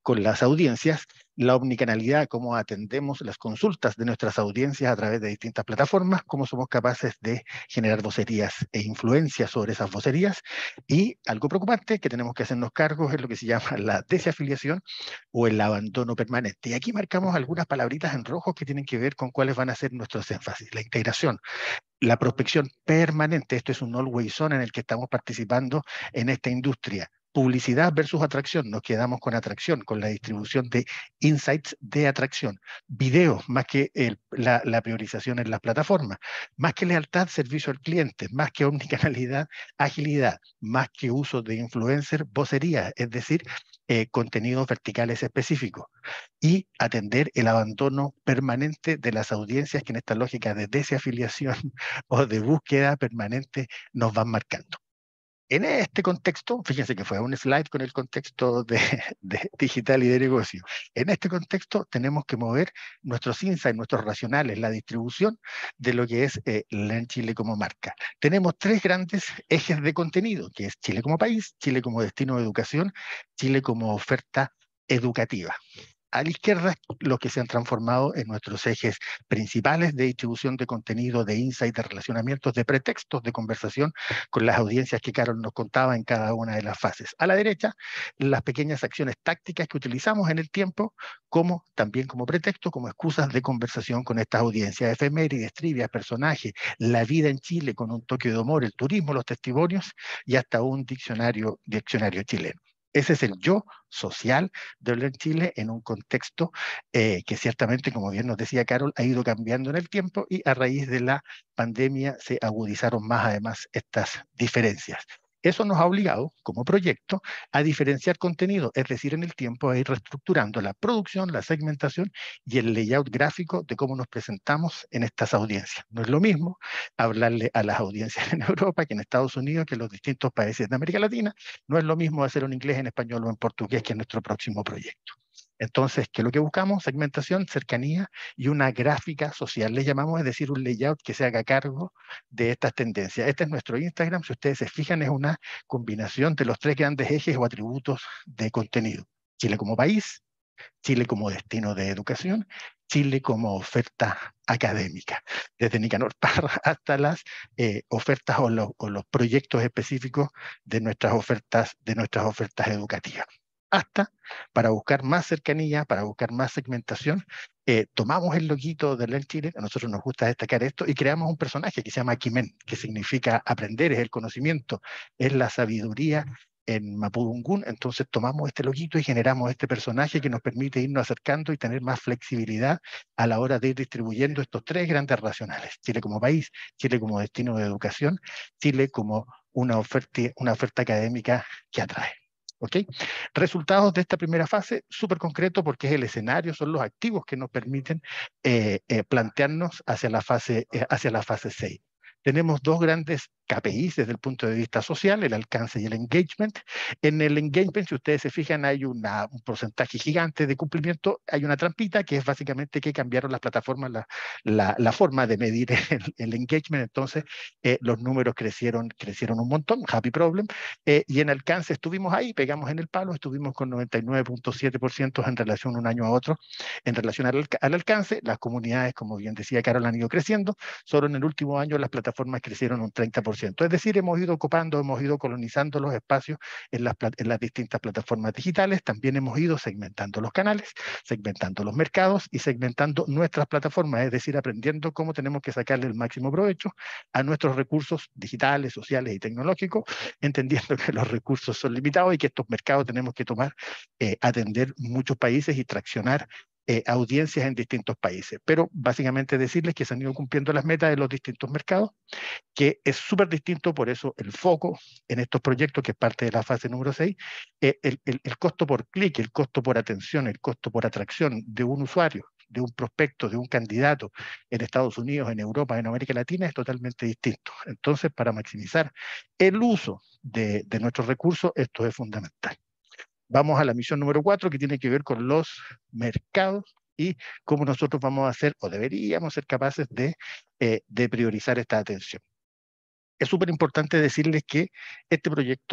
con las audiencias, la omnicanalidad, cómo atendemos las consultas de nuestras audiencias a través de distintas plataformas, cómo somos capaces de generar vocerías e influencia sobre esas vocerías, y algo preocupante que tenemos que hacernos cargo es lo que se llama la desafiliación o el abandono permanente. Y aquí marcamos algunas palabritas en rojo que tienen que ver con cuáles van a ser nuestros énfasis. La integración, la prospección permanente, esto es un always on en el que estamos participando en esta industria. Publicidad versus atracción, nos quedamos con atracción, con la distribución de insights de atracción. Video, más que el, la, la priorización en las plataformas. Más que lealtad, servicio al cliente. Más que omnicanalidad, agilidad. Más que uso de influencer, vocería, es decir, eh, contenidos verticales específicos. Y atender el abandono permanente de las audiencias que en esta lógica de desafiliación o de búsqueda permanente nos van marcando. En este contexto, fíjense que fue un slide con el contexto de, de digital y de negocio. En este contexto tenemos que mover nuestros insights, nuestros racionales, la distribución de lo que es eh, Learn Chile como marca. Tenemos tres grandes ejes de contenido, que es Chile como país, Chile como destino de educación, Chile como oferta educativa. A la izquierda, los que se han transformado en nuestros ejes principales de distribución de contenido, de insight, de relacionamientos, de pretextos de conversación con las audiencias que Carol nos contaba en cada una de las fases. A la derecha, las pequeñas acciones tácticas que utilizamos en el tiempo, como también como pretexto, como excusas de conversación con estas audiencias. Efemérides, trivias, personajes, la vida en Chile con un toque de humor, el turismo, los testimonios y hasta un diccionario, diccionario chileno. Ese es el yo social de Learn Chile en un contexto eh, que ciertamente, como bien nos decía Carol, ha ido cambiando en el tiempo y a raíz de la pandemia se agudizaron más además estas diferencias. Eso nos ha obligado, como proyecto, a diferenciar contenido, es decir, en el tiempo a ir reestructurando la producción, la segmentación y el layout gráfico de cómo nos presentamos en estas audiencias. No es lo mismo hablarle a las audiencias en Europa que en Estados Unidos, que en los distintos países de América Latina. No es lo mismo hacer un inglés, en español o en portugués, que es nuestro próximo proyecto. Entonces, ¿qué es lo que buscamos? Segmentación, cercanía y una gráfica social, le llamamos, es decir, un layout que se haga cargo de estas tendencias. Este es nuestro Instagram, si ustedes se fijan, es una combinación de los tres grandes ejes o atributos de contenido. Chile como país, Chile como destino de educación, Chile como oferta académica, desde Nicanor Parra hasta las eh, ofertas o, lo, o los proyectos específicos de nuestras ofertas, de nuestras ofertas educativas. Hasta, para buscar más cercanía, para buscar más segmentación, eh, tomamos el loguito de Learn Chile, a nosotros nos gusta destacar esto, y creamos un personaje que se llama Quimen, que significa aprender, es el conocimiento, es la sabiduría en Mapudungún. Entonces tomamos este loguito y generamos este personaje que nos permite irnos acercando y tener más flexibilidad a la hora de ir distribuyendo estos tres grandes racionales. Chile como país, Chile como destino de educación, Chile como una oferta, una oferta académica que atrae. ¿Ok? Resultados de esta primera fase, súper concreto porque es el escenario, son los activos que nos permiten eh, eh, plantearnos hacia la fase, eh, hacia la fase seis. Tenemos dos grandes K P Is desde el punto de vista social, el alcance y el engagement. En el engagement, si ustedes se fijan, hay una, un porcentaje gigante de cumplimiento, hay una trampita que es básicamente que cambiaron las plataformas la, la, la forma de medir el, el engagement, entonces eh, los números crecieron, crecieron un montón, happy problem, eh, y en alcance estuvimos ahí, pegamos en el palo, estuvimos con noventa y nueve punto siete por ciento en relación un año a otro, en relación al, al alcance. Las comunidades, como bien decía Carol, han ido creciendo, solo en el último año las plataformas crecieron un treinta por ciento. Es decir, hemos ido ocupando, hemos ido colonizando los espacios en las, en las distintas plataformas digitales. También hemos ido segmentando los canales, segmentando los mercados y segmentando nuestras plataformas, es decir, aprendiendo cómo tenemos que sacarle el máximo provecho a nuestros recursos digitales, sociales y tecnológicos, entendiendo que los recursos son limitados y que estos mercados tenemos que tomar, eh, atender muchos países y traccionar Eh, audiencias en distintos países, pero básicamente decirles que se han ido cumpliendo las metas de los distintos mercados, que es súper distinto, por eso el foco en estos proyectos, que es parte de la fase número seis, eh, el, el, el costo por clic, el costo por atención, el costo por atracción de un usuario, de un prospecto, de un candidato en Estados Unidos, en Europa, en América Latina, es totalmente distinto. Entonces, para maximizar el uso de, de nuestros recursos, esto es fundamental. Vamos a la misión número cuatro, que tiene que ver con los mercados y cómo nosotros vamos a hacer, o deberíamos ser capaces de, eh, de priorizar esta atención. Es súper importante decirles que este proyecto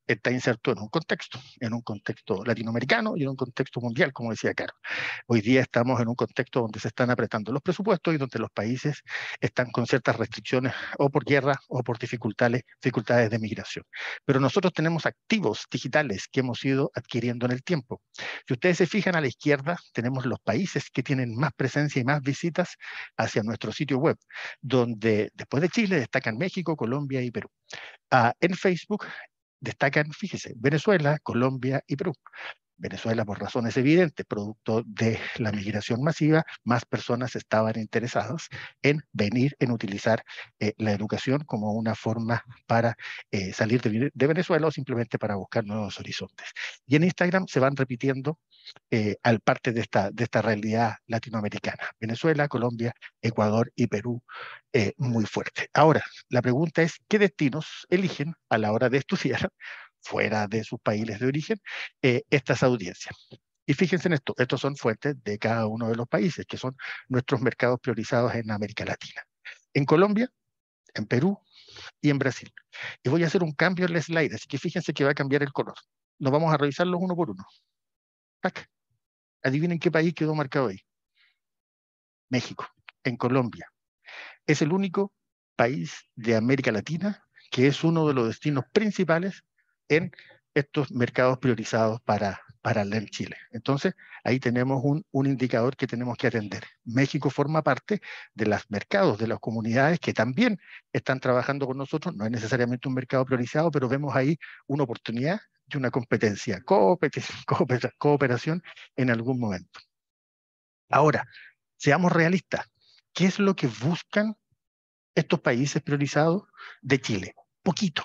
está inserto en un contexto, en un contexto latinoamericano y en un contexto mundial, como decía Caro. Hoy día estamos en un contexto donde se están apretando los presupuestos y donde los países están con ciertas restricciones o por guerra o por dificultades, dificultades de migración. Pero nosotros tenemos activos digitales que hemos ido adquiriendo en el tiempo. Si ustedes se fijan a la izquierda, tenemos los países que tienen más presencia y más visitas hacia nuestro sitio web, donde después de Chile destacan México, Colombia y Perú. Ah, en Facebook destacan, fíjese, Venezuela, Colombia y Perú. Venezuela, por razones evidentes, producto de la migración masiva, más personas estaban interesadas en venir, en utilizar eh, la educación como una forma para eh, salir de, de Venezuela o simplemente para buscar nuevos horizontes. Y en Instagram se van repitiendo eh, al parte de esta, de esta realidad latinoamericana. Venezuela, Colombia, Ecuador y Perú, eh, muy fuerte. Ahora, la pregunta es, ¿qué destinos eligen a la hora de estudiar fuera de sus países de origen eh, estas audiencias? Y fíjense en esto, estos son fuentes de cada uno de los países, que son nuestros mercados priorizados en América Latina. En Colombia, en Perú y en Brasil. Y voy a hacer un cambio en el slide, así que fíjense que va a cambiar el color. Nos vamos a revisarlos uno por uno. ¡Tac! Adivinen qué país quedó marcado ahí. México, en Colombia. Es el único país de América Latina que es uno de los destinos principales en estos mercados priorizados para, para el Chile. Entonces, ahí tenemos un, un indicador que tenemos que atender. México forma parte de los mercados, de las comunidades que también están trabajando con nosotros. No es necesariamente un mercado priorizado, pero vemos ahí una oportunidad de una competencia, cooperación en algún momento. Ahora, seamos realistas. ¿Qué es lo que buscan estos países priorizados de Chile? Poquito.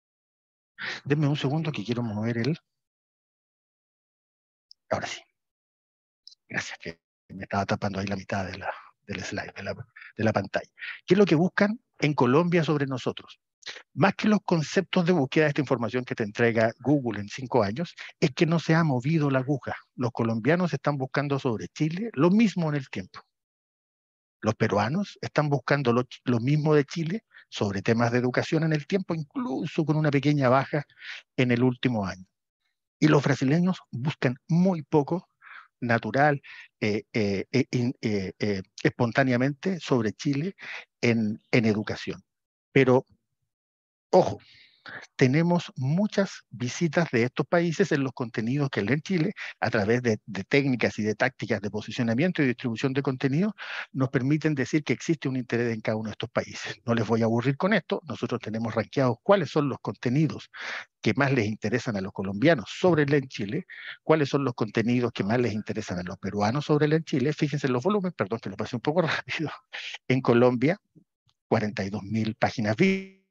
Denme un segundo que quiero mover el... Ahora sí. Gracias, que me estaba tapando ahí la mitad de la, del slide, de la, de la pantalla. ¿Qué es lo que buscan en Colombia sobre nosotros? Más que los conceptos de búsqueda de esta información que te entrega Google en cinco años, es que no se ha movido la aguja. Los colombianos están buscando sobre Chile lo mismo en el tiempo. Los peruanos están buscando lo, lo mismo de Chile sobre temas de educación en el tiempo, incluso con una pequeña baja en el último año. Y los brasileños buscan muy poco, natural, eh, eh, eh, eh, eh, espontáneamente sobre Chile en, en educación. Pero, ojo, tenemos muchas visitas de estos países en los contenidos que leen Chile a través de, de técnicas y de tácticas de posicionamiento y distribución de contenido, nos permiten decir que existe un interés en cada uno de estos países. No les voy a aburrir con esto, nosotros tenemos rankeados cuáles son los contenidos que más les interesan a los colombianos sobre el en Chile, cuáles son los contenidos que más les interesan a los peruanos sobre el en Chile. Fíjense en los volúmenes, perdón que lo pasé un poco rápido. En Colombia, cuarenta y dos mil páginas vistas.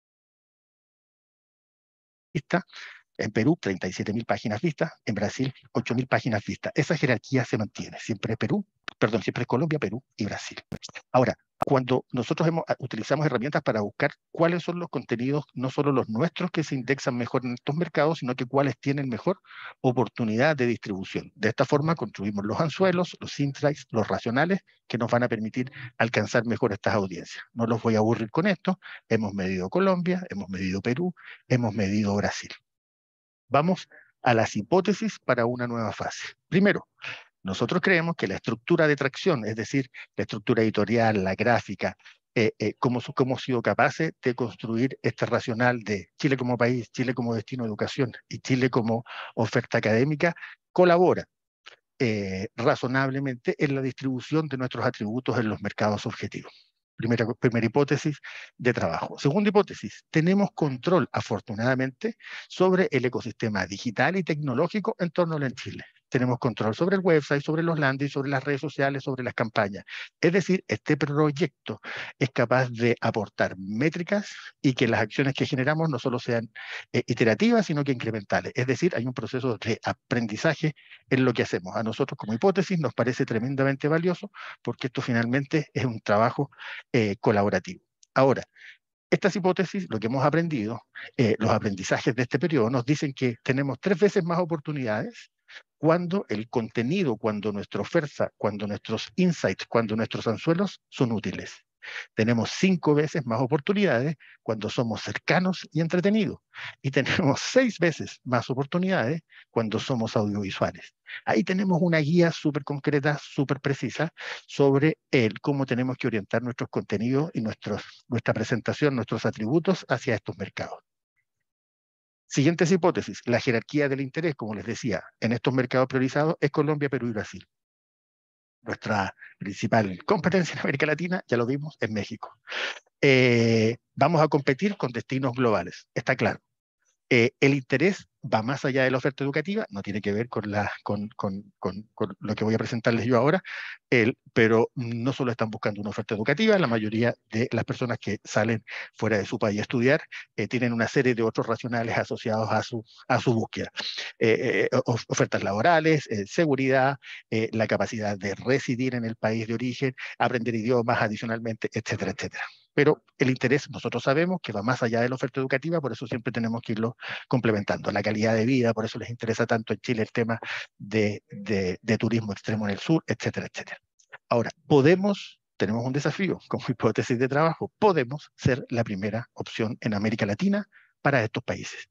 En Perú, treinta y siete mil páginas vistas. En Brasil, ocho mil páginas vistas. Esa jerarquía se mantiene. Siempre Perú, perdón, siempre Colombia, Perú y Brasil. Ahora, cuando nosotros hemos, utilizamos herramientas para buscar cuáles son los contenidos, no solo los nuestros que se indexan mejor en estos mercados, sino que cuáles tienen mejor oportunidad de distribución. De esta forma construimos los anzuelos, los insights, los racionales que nos van a permitir alcanzar mejor estas audiencias. No los voy a aburrir con esto. Hemos medido Colombia, hemos medido Perú, hemos medido Brasil. Vamos a las hipótesis para una nueva fase. Primero, nosotros creemos que la estructura de tracción, es decir, la estructura editorial, la gráfica, eh, eh, cómo, cómo hemos sido capaces de construir este racional de Chile como país, Chile como destino de educación y Chile como oferta académica, colabora eh, razonablemente en la distribución de nuestros atributos en los mercados objetivos. Primera, primera hipótesis de trabajo. Segunda hipótesis, tenemos control, afortunadamente, sobre el ecosistema digital y tecnológico en torno a Chile. Tenemos control sobre el website, sobre los landings, sobre las redes sociales, sobre las campañas. Es decir, este proyecto es capaz de aportar métricas y que las acciones que generamos no solo sean eh, iterativas, sino que incrementales. Es decir, hay un proceso de aprendizaje en lo que hacemos. A nosotros como hipótesis nos parece tremendamente valioso porque esto finalmente es un trabajo eh, colaborativo. Ahora, estas hipótesis, lo que hemos aprendido, eh, los aprendizajes de este periodo nos dicen que tenemos tres veces más oportunidades cuando el contenido, cuando nuestra oferta, cuando nuestros insights, cuando nuestros anzuelos son útiles. Tenemos cinco veces más oportunidades cuando somos cercanos y entretenidos. Y tenemos seis veces más oportunidades cuando somos audiovisuales. Ahí tenemos una guía súper concreta, súper precisa sobre el cómo tenemos que orientar nuestros contenidos y nuestros, nuestra presentación, nuestros atributos hacia estos mercados. Siguientes hipótesis. La jerarquía del interés, como les decía, en estos mercados priorizados es Colombia, Perú y Brasil. Nuestra principal competencia en América Latina, ya lo vimos, es México. Eh, vamos a competir con destinos globales, está claro. Eh, el interés va más allá de la oferta educativa, no tiene que ver con, la, con, con, con, con lo que voy a presentarles yo ahora, el, pero no solo están buscando una oferta educativa, la mayoría de las personas que salen fuera de su país a estudiar eh, tienen una serie de otros racionales asociados a su, a su búsqueda. Eh, eh, ofertas laborales, eh, seguridad, eh, la capacidad de residir en el país de origen, aprender idiomas adicionalmente, etcétera, etcétera. Pero el interés, nosotros sabemos que va más allá de la oferta educativa, por eso siempre tenemos que irlo complementando. La calidad de vida, por eso les interesa tanto en Chile el tema de, de, de turismo extremo en el sur, etcétera, etcétera. Ahora, podemos, tenemos un desafío como hipótesis de trabajo, podemos ser la primera opción en América Latina para estos países.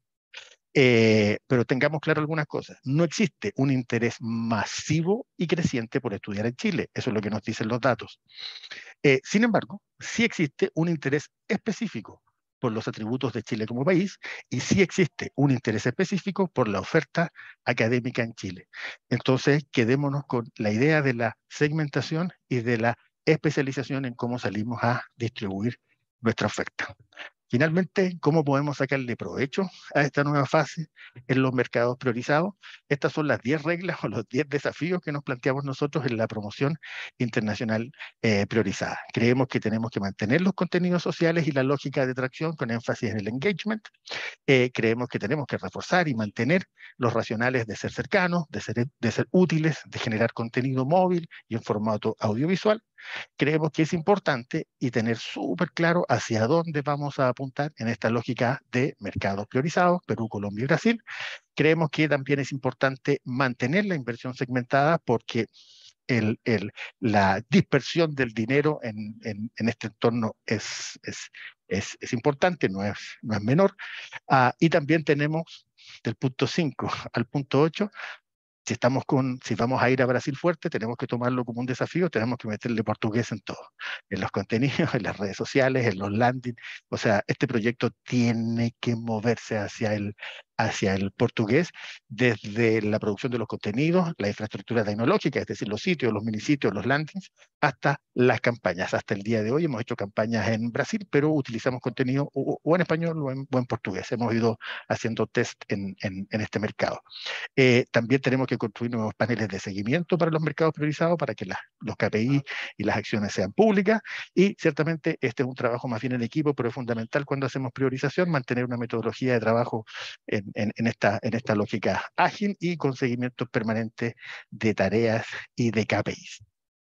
Eh, pero tengamos claro algunas cosas. No existe un interés masivo y creciente por estudiar en Chile. Eso es lo que nos dicen los datos. Eh, sin embargo, sí existe un interés específico por los atributos de Chile como país y sí existe un interés específico por la oferta académica en Chile. Entonces, quedémonos con la idea de la segmentación y de la especialización en cómo salimos a distribuir nuestra oferta. Finalmente, ¿cómo podemos sacarle provecho a esta nueva fase en los mercados priorizados? Estas son las diez reglas o los diez desafíos que nos planteamos nosotros en la promoción internacional eh, priorizada. Creemos que tenemos que mantener los contenidos sociales y la lógica de atracción con énfasis en el engagement. Eh, creemos que tenemos que reforzar y mantener los racionales de ser cercanos, de ser, de ser útiles, de generar contenido móvil y en formato audiovisual. Creemos que es importante y tener súper claro hacia dónde vamos a apuntar en esta lógica de mercados priorizados, Perú, Colombia y Brasil. Creemos que también es importante mantener la inversión segmentada porque el, el, la dispersión del dinero en, en, en este entorno es, es, es, es importante, no es, no es menor. Uh, y también tenemos del punto cinco al punto ocho, si, estamos con, si vamos a ir a Brasil fuerte, tenemos que tomarlo como un desafío, tenemos que meterle portugués en todo, en los contenidos, en las redes sociales, en los landing. O sea, este proyecto tiene que moverse hacia el, hacia el portugués, desde la producción de los contenidos, la infraestructura tecnológica, es decir, los sitios, los minisitios, los landings, hasta las campañas. Hasta el día de hoy hemos hecho campañas en Brasil, pero utilizamos contenido o, o en español o en, o en portugués. Hemos ido haciendo test en, en, en este mercado. Eh, también tenemos que construir nuevos paneles de seguimiento para los mercados priorizados, para que la, los K P I y las acciones sean públicas, y ciertamente este es un trabajo más bien en equipo, pero es fundamental cuando hacemos priorización mantener una metodología de trabajo en, en, en, esta, en esta lógica ágil y con seguimiento permanente de tareas y de K P Is.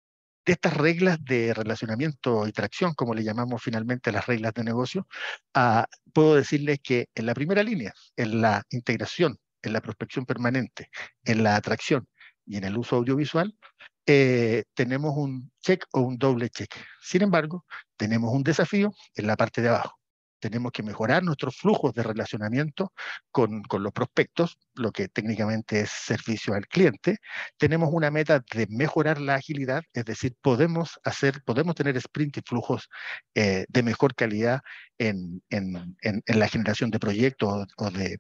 De estas reglas de relacionamiento y tracción, como le llamamos finalmente a las reglas de negocio, uh, puedo decirles que en la primera línea, en la integración, en la prospección permanente, en la atracción y en el uso audiovisual, eh, tenemos un check o un doble check. Sin embargo, tenemos un desafío en la parte de abajo. Tenemos que mejorar nuestros flujos de relacionamiento con, con los prospectos, lo que técnicamente es servicio al cliente. Tenemos una meta de mejorar la agilidad, es decir, podemos, hacer, podemos tener sprint y flujos eh, de mejor calidad en, en, en, en la generación de proyectos o de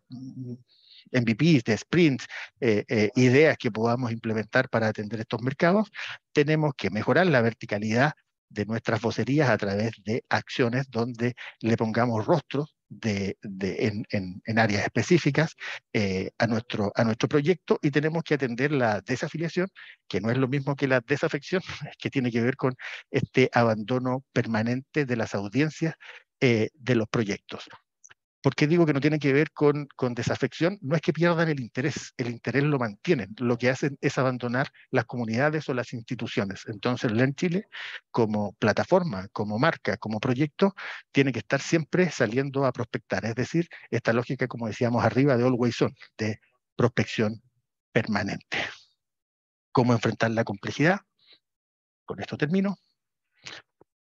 M V Ps, de sprints, eh, eh, ideas que podamos implementar para atender estos mercados. Tenemos que mejorar la verticalidad de nuestras vocerías a través de acciones donde le pongamos rostros de, de, en, en, en áreas específicas eh, a, nuestro, a nuestro proyecto, y tenemos que atender la desafiliación, que no es lo mismo que la desafección, que tiene que ver con este abandono permanente de las audiencias eh, de los proyectos. ¿Por qué digo que no tiene que ver con, con desafección? No es que pierdan el interés, el interés lo mantienen. Lo que hacen es abandonar las comunidades o las instituciones. Entonces, LearnChile, como plataforma, como marca, como proyecto, tiene que estar siempre saliendo a prospectar. Es decir, esta lógica, como decíamos arriba, de Always On, de prospección permanente. ¿Cómo enfrentar la complejidad? Con esto termino.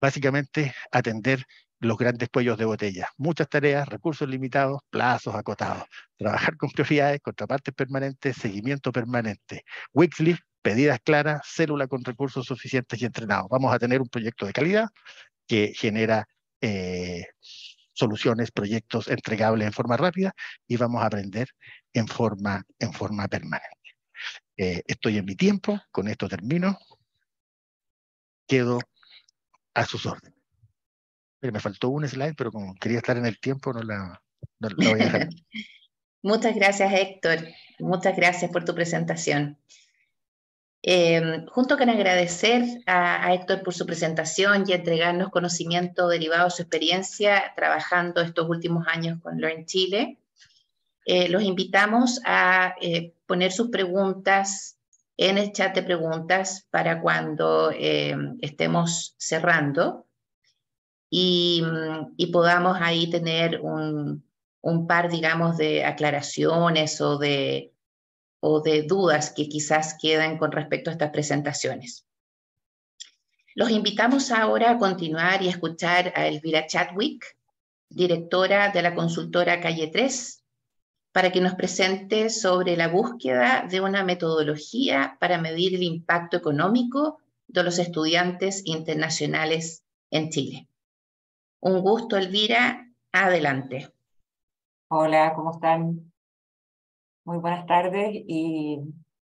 básicamente atender los grandes cuellos de botella. Muchas tareas, recursos limitados, plazos acotados. Trabajar con prioridades, contrapartes permanentes, seguimiento permanente. Weekly, pedidas claras, célula con recursos suficientes y entrenados. Vamos a tener un proyecto de calidad que genera eh, soluciones, proyectos entregables en forma rápida y vamos a aprender en forma, en forma permanente. Eh, estoy en mi tiempo, con esto termino. Quedo a sus órdenes. Me faltó un slide, pero como quería estar en el tiempo, no la, no, la voy a dejar. Muchas gracias, Héctor. Muchas gracias por tu presentación. Eh, junto con agradecer a, a Héctor por su presentación y entregarnos conocimiento derivado de su experiencia trabajando estos últimos años con Learn Chile, eh, los invitamos a eh, poner sus preguntas en el chat de preguntas para cuando eh, estemos cerrando y, y podamos ahí tener un, un par, digamos, de aclaraciones o de o de dudas que quizás quedan con respecto a estas presentaciones. Los invitamos ahora a continuar y a escuchar a Elvira Chadwick, directora de la consultora Calle tres, para que nos presente sobre la búsqueda de una metodología para medir el impacto económico de los estudiantes internacionales en Chile. Un gusto, Elvira. Adelante. Hola, ¿cómo están? Muy buenas tardes, y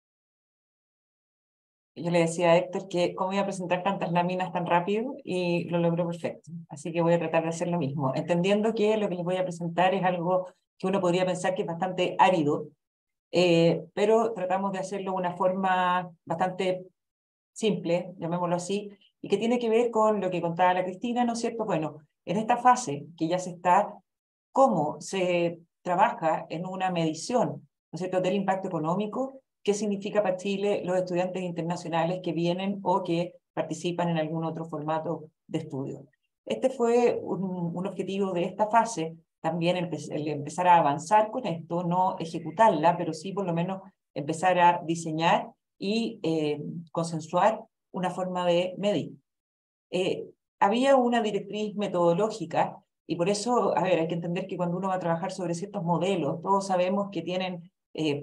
yo le decía a Héctor que cómo iba a presentar tantas láminas tan rápido y lo logró perfecto, así que voy a tratar de hacer lo mismo, entendiendo que lo que les voy a presentar es algo que uno podría pensar que es bastante árido, eh, pero tratamos de hacerlo de una forma bastante simple, llamémoslo así, y que tiene que ver con lo que contaba la Cristina, ¿no es cierto? Bueno, en esta fase que ya se está, cómo se trabaja en una medición, ¿no es cierto?, del impacto económico, qué significa para Chile los estudiantes internacionales que vienen o que participan en algún otro formato de estudio. Este fue un, un objetivo de esta fase, también empe el empezar a avanzar con esto, no ejecutarla, pero sí por lo menos empezar a diseñar y eh, consensuar una forma de medir. Eh, había una directriz metodológica, y por eso, a ver, hay que entender que cuando uno va a trabajar sobre ciertos modelos, todos sabemos que tienen, eh,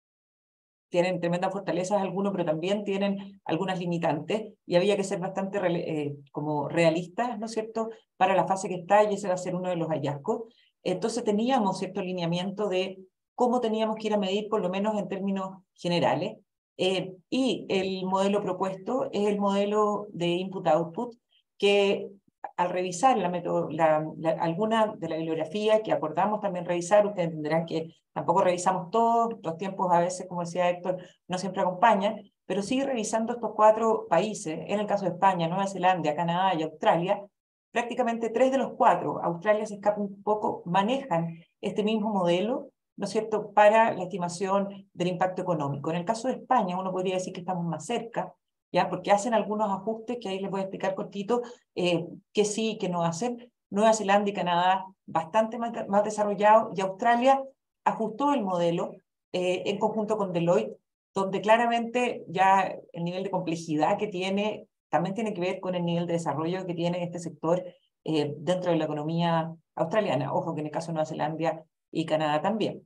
tienen tremendas fortalezas algunos, pero también tienen algunas limitantes, y había que ser bastante eh, como realistas, ¿no es cierto?, para la fase que está, y ese va a ser uno de los hallazgos. Entonces teníamos cierto lineamiento de cómo teníamos que ir a medir, por lo menos en términos generales, eh, y el modelo propuesto es el modelo de input-output, que al revisar la la, la, alguna de la bibliografía que acordamos también revisar, ustedes entenderán que tampoco revisamos todos, los tiempos a veces, como decía Héctor, no siempre acompañan, pero sí revisando estos cuatro países, en el caso de España, Nueva Zelanda, Canadá y Australia, prácticamente tres de los cuatro, Australia se escapa un poco, manejan este mismo modelo, ¿no es cierto?, para la estimación del impacto económico. En el caso de España, uno podría decir que estamos más cerca, ¿ya?, porque hacen algunos ajustes que ahí les voy a explicar cortito, eh, que sí, que no hacen. Nueva Zelanda y Canadá bastante más, más desarrollados, y Australia ajustó el modelo eh, en conjunto con Deloitte, donde claramente ya el nivel de complejidad que tiene también tiene que ver con el nivel de desarrollo que tiene este sector eh, dentro de la economía australiana. Ojo que en el caso de Nueva Zelanda y Canadá también.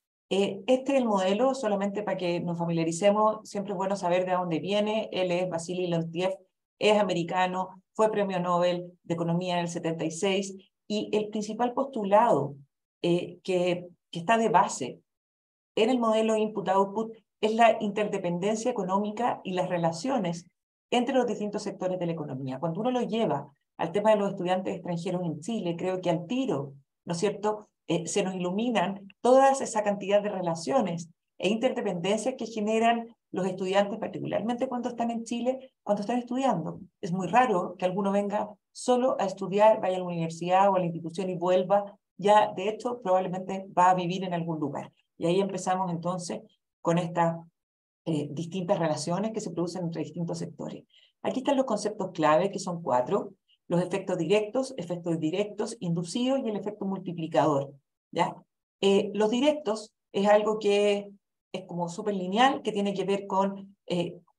Eh, este es el modelo, solamente para que nos familiaricemos, siempre es bueno saber de dónde viene. Él es Vasily Leontiev, es americano, fue premio Nobel de Economía en el setenta y seis, y el principal postulado eh, que, que está de base en el modelo input-output es la interdependencia económica y las relaciones entre los distintos sectores de la economía. Cuando uno lo lleva al tema de los estudiantes extranjeros en Chile, creo que al tiro, ¿no es cierto?, Eh, se nos iluminan toda esa cantidad de relaciones e interdependencias que generan los estudiantes, particularmente cuando están en Chile, cuando están estudiando. Es muy raro que alguno venga solo a estudiar, vaya a la universidad o a la institución y vuelva. Ya, de hecho, probablemente va a vivir en algún lugar. Y ahí empezamos entonces con estas eh, distintas relaciones que se producen entre distintos sectores. Aquí están los conceptos clave, que son cuatro: los efectos directos, efectos indirectos, inducidos y el efecto multiplicador, ¿ya? Eh, los directos es algo que es como súper lineal, que tiene que ver con eh,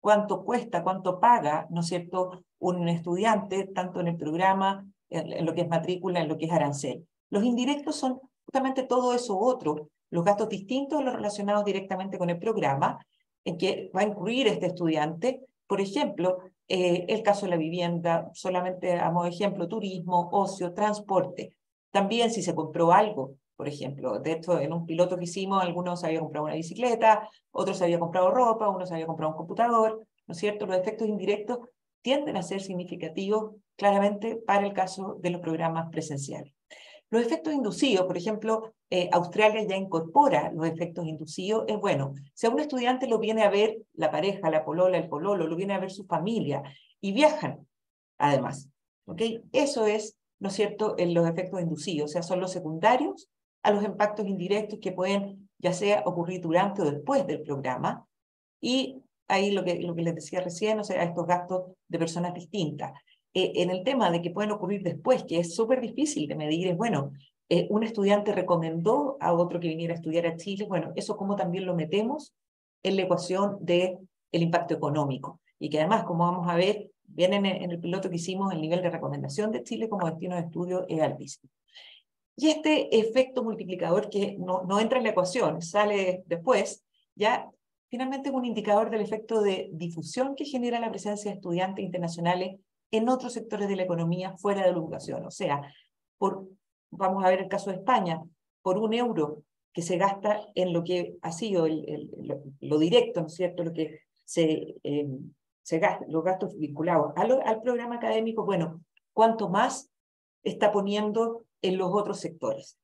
cuánto cuesta, cuánto paga, ¿no es cierto?, un estudiante, tanto en el programa, en, en lo que es matrícula, en lo que es arancel. Los indirectos son justamente todo eso otro, los gastos distintos a los relacionados directamente con el programa, en que va a incluir este estudiante, por ejemplo, eh, el caso de la vivienda, solamente a modo de ejemplo, turismo, ocio, transporte. También si se compró algo, por ejemplo, de hecho en un piloto que hicimos, algunos habían comprado una bicicleta, otros habían comprado ropa, unos habían comprado un computador, ¿no es cierto? Los efectos indirectos tienden a ser significativos claramente para el caso de los programas presenciales. Los efectos inducidos, por ejemplo, eh, Australia ya incorpora los efectos inducidos, es bueno. Si a un estudiante lo viene a ver la pareja, la polola, el pololo, lo viene a ver su familia, y viajan, además, ¿ok? Eso es, ¿no es cierto?, en los efectos inducidos, o sea, son los secundarios a los impactos indirectos que pueden, ya sea ocurrir durante o después del programa, y ahí lo que, lo que les decía recién, o sea, estos gastos de personas distintas. Eh, en el tema de que pueden ocurrir después, que es súper difícil de medir, es bueno, eh, un estudiante recomendó a otro que viniera a estudiar a Chile, bueno, eso como también lo metemos en la ecuación del impacto económico, y que además, como vamos a ver, vienen en, en el piloto que hicimos, el nivel de recomendación de Chile como destino de estudio es altísimo. Y este efecto multiplicador que no, no entra en la ecuación, sale después, ya finalmente es un indicador del efecto de difusión que genera la presencia de estudiantes internacionales en otros sectores de la economía fuera de la educación. O sea, por, vamos a ver el caso de España, por un euro que se gasta en lo que ha sido el, el, lo, lo directo, ¿no es cierto?, lo que se, eh, se gasta, los gastos vinculados a lo, al programa académico, bueno, cuánto más está poniendo en los otros sectores.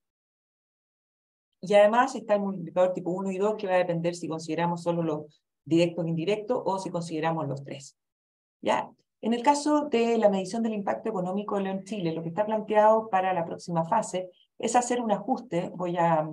Y además está el multiplicador tipo uno y dos, que va a depender si consideramos solo los directos e indirectos o si consideramos los tres. ¿Ya? En el caso de la medición del impacto económico en Chile, lo que está planteado para la próxima fase es hacer un ajuste, voy a,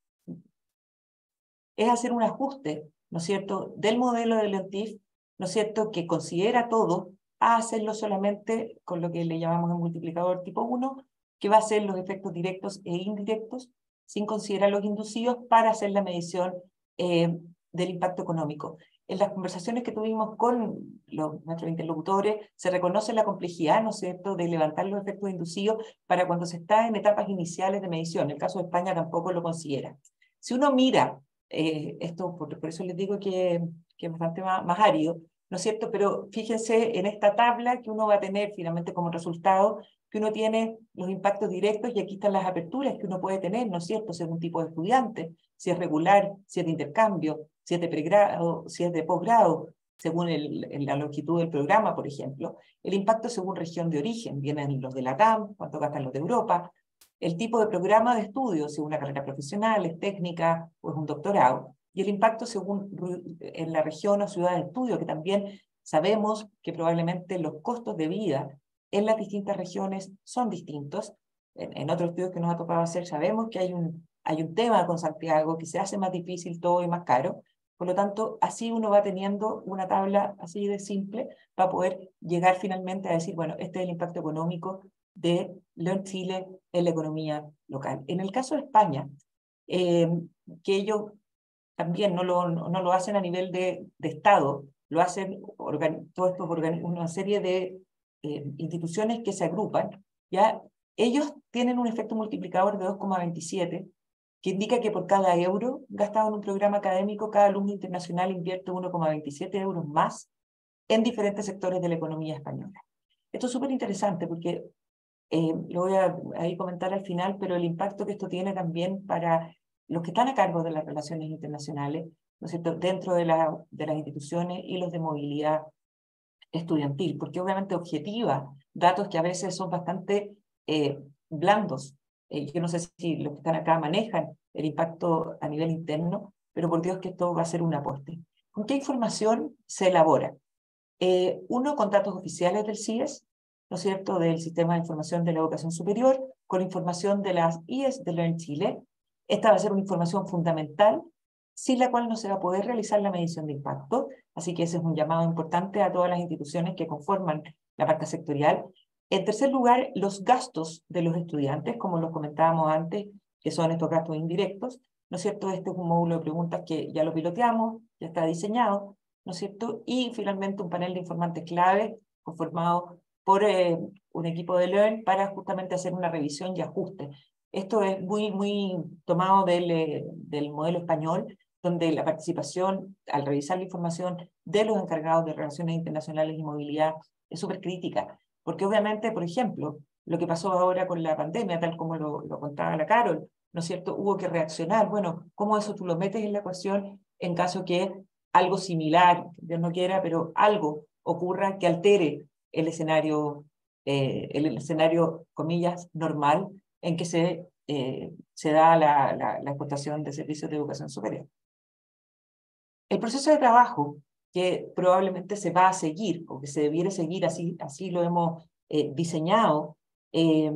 es hacer un ajuste, ¿no es cierto?, del modelo del LEONTIF, ¿no es cierto?, que considera todo, a hacerlo solamente con lo que le llamamos el multiplicador tipo uno, que va a ser los efectos directos e indirectos, sin considerar los inducidos, para hacer la medición eh, del impacto económico. En las conversaciones que tuvimos con los, nuestros interlocutores, se reconoce la complejidad, ¿no es cierto?, de levantar los efectos inducidos para cuando se está en etapas iniciales de medición. En el caso de España tampoco lo considera. Si uno mira, eh, esto por, por eso les digo que, que es bastante más, más árido, ¿no es cierto?, pero fíjense en esta tabla que uno va a tener finalmente como resultado, que uno tiene los impactos directos, y aquí están las aperturas que uno puede tener, ¿no es cierto?, según tipo de estudiante, si es regular, si es de intercambio, si es de pregrado, si es de posgrado, según el, la longitud del programa, por ejemplo. El impacto según región de origen, vienen los de la T A M, cuánto gastan los de Europa, el tipo de programa de estudio, si es una carrera profesional, es técnica o es un doctorado, y el impacto según en la región o ciudad de estudio, que también sabemos que probablemente los costos de vida en las distintas regiones son distintos. En, en otros estudios que nos ha tocado hacer sabemos que hay un, hay un tema con Santiago que se hace más difícil todo y más caro. Por lo tanto, así uno va teniendo una tabla así de simple para poder llegar finalmente a decir, bueno, este es el impacto económico de LEON Chile en la economía local. En el caso de España, eh, que ellos también no lo, no lo hacen a nivel de, de Estado, lo hacen todos estos una serie de eh, instituciones que se agrupan, ¿ya? Ellos tienen un efecto multiplicador de dos coma veintisiete, que indica que por cada euro gastado en un programa académico, cada alumno internacional invierte uno coma veintisiete euros más en diferentes sectores de la economía española. Esto es súper interesante porque, eh, lo voy a, a comentar al final, pero el impacto que esto tiene también para los que están a cargo de las relaciones internacionales, ¿no es cierto?, dentro de, la, de las instituciones, y los de movilidad estudiantil, porque obviamente objetiva datos que a veces son bastante eh, blandos. Eh, yo no sé si los que están acá manejan el impacto a nivel interno, pero por Dios que esto va a ser un aporte. ¿Con qué información se elabora? Eh, uno, con datos oficiales del C I E S, ¿no es cierto?, del Sistema de Información de la Educación Superior, con información de las I E S de LEON Chile. Esta va a ser una información fundamental, sin la cual no se va a poder realizar la medición de impacto, así que ese es un llamado importante a todas las instituciones que conforman la parte sectorial. En tercer lugar, los gastos de los estudiantes, como los comentábamos antes, que son estos gastos indirectos, ¿no es cierto? Este es un módulo de preguntas que ya lo piloteamos, ya está diseñado, ¿no ¿no es cierto? Y finalmente un panel de informantes clave conformado por eh, un equipo de Learn para justamente hacer una revisión y ajuste. Esto es muy, muy tomado del, eh, del modelo español, donde la participación, al revisar la información de los encargados de relaciones internacionales y movilidad, es súper crítica. Porque obviamente, por ejemplo, lo que pasó ahora con la pandemia, tal como lo, lo contaba la Carol, ¿no es cierto? Hubo que reaccionar. Bueno, ¿cómo eso tú lo metes en la ecuación en caso que algo similar, Dios no quiera, pero algo ocurra que altere el escenario, eh, el, el escenario, comillas, normal, en que se, eh, se da la, la, la exportación de servicios de educación superior? El proceso de trabajo que probablemente se va a seguir, o que se debiera seguir, así, así lo hemos eh, diseñado, eh,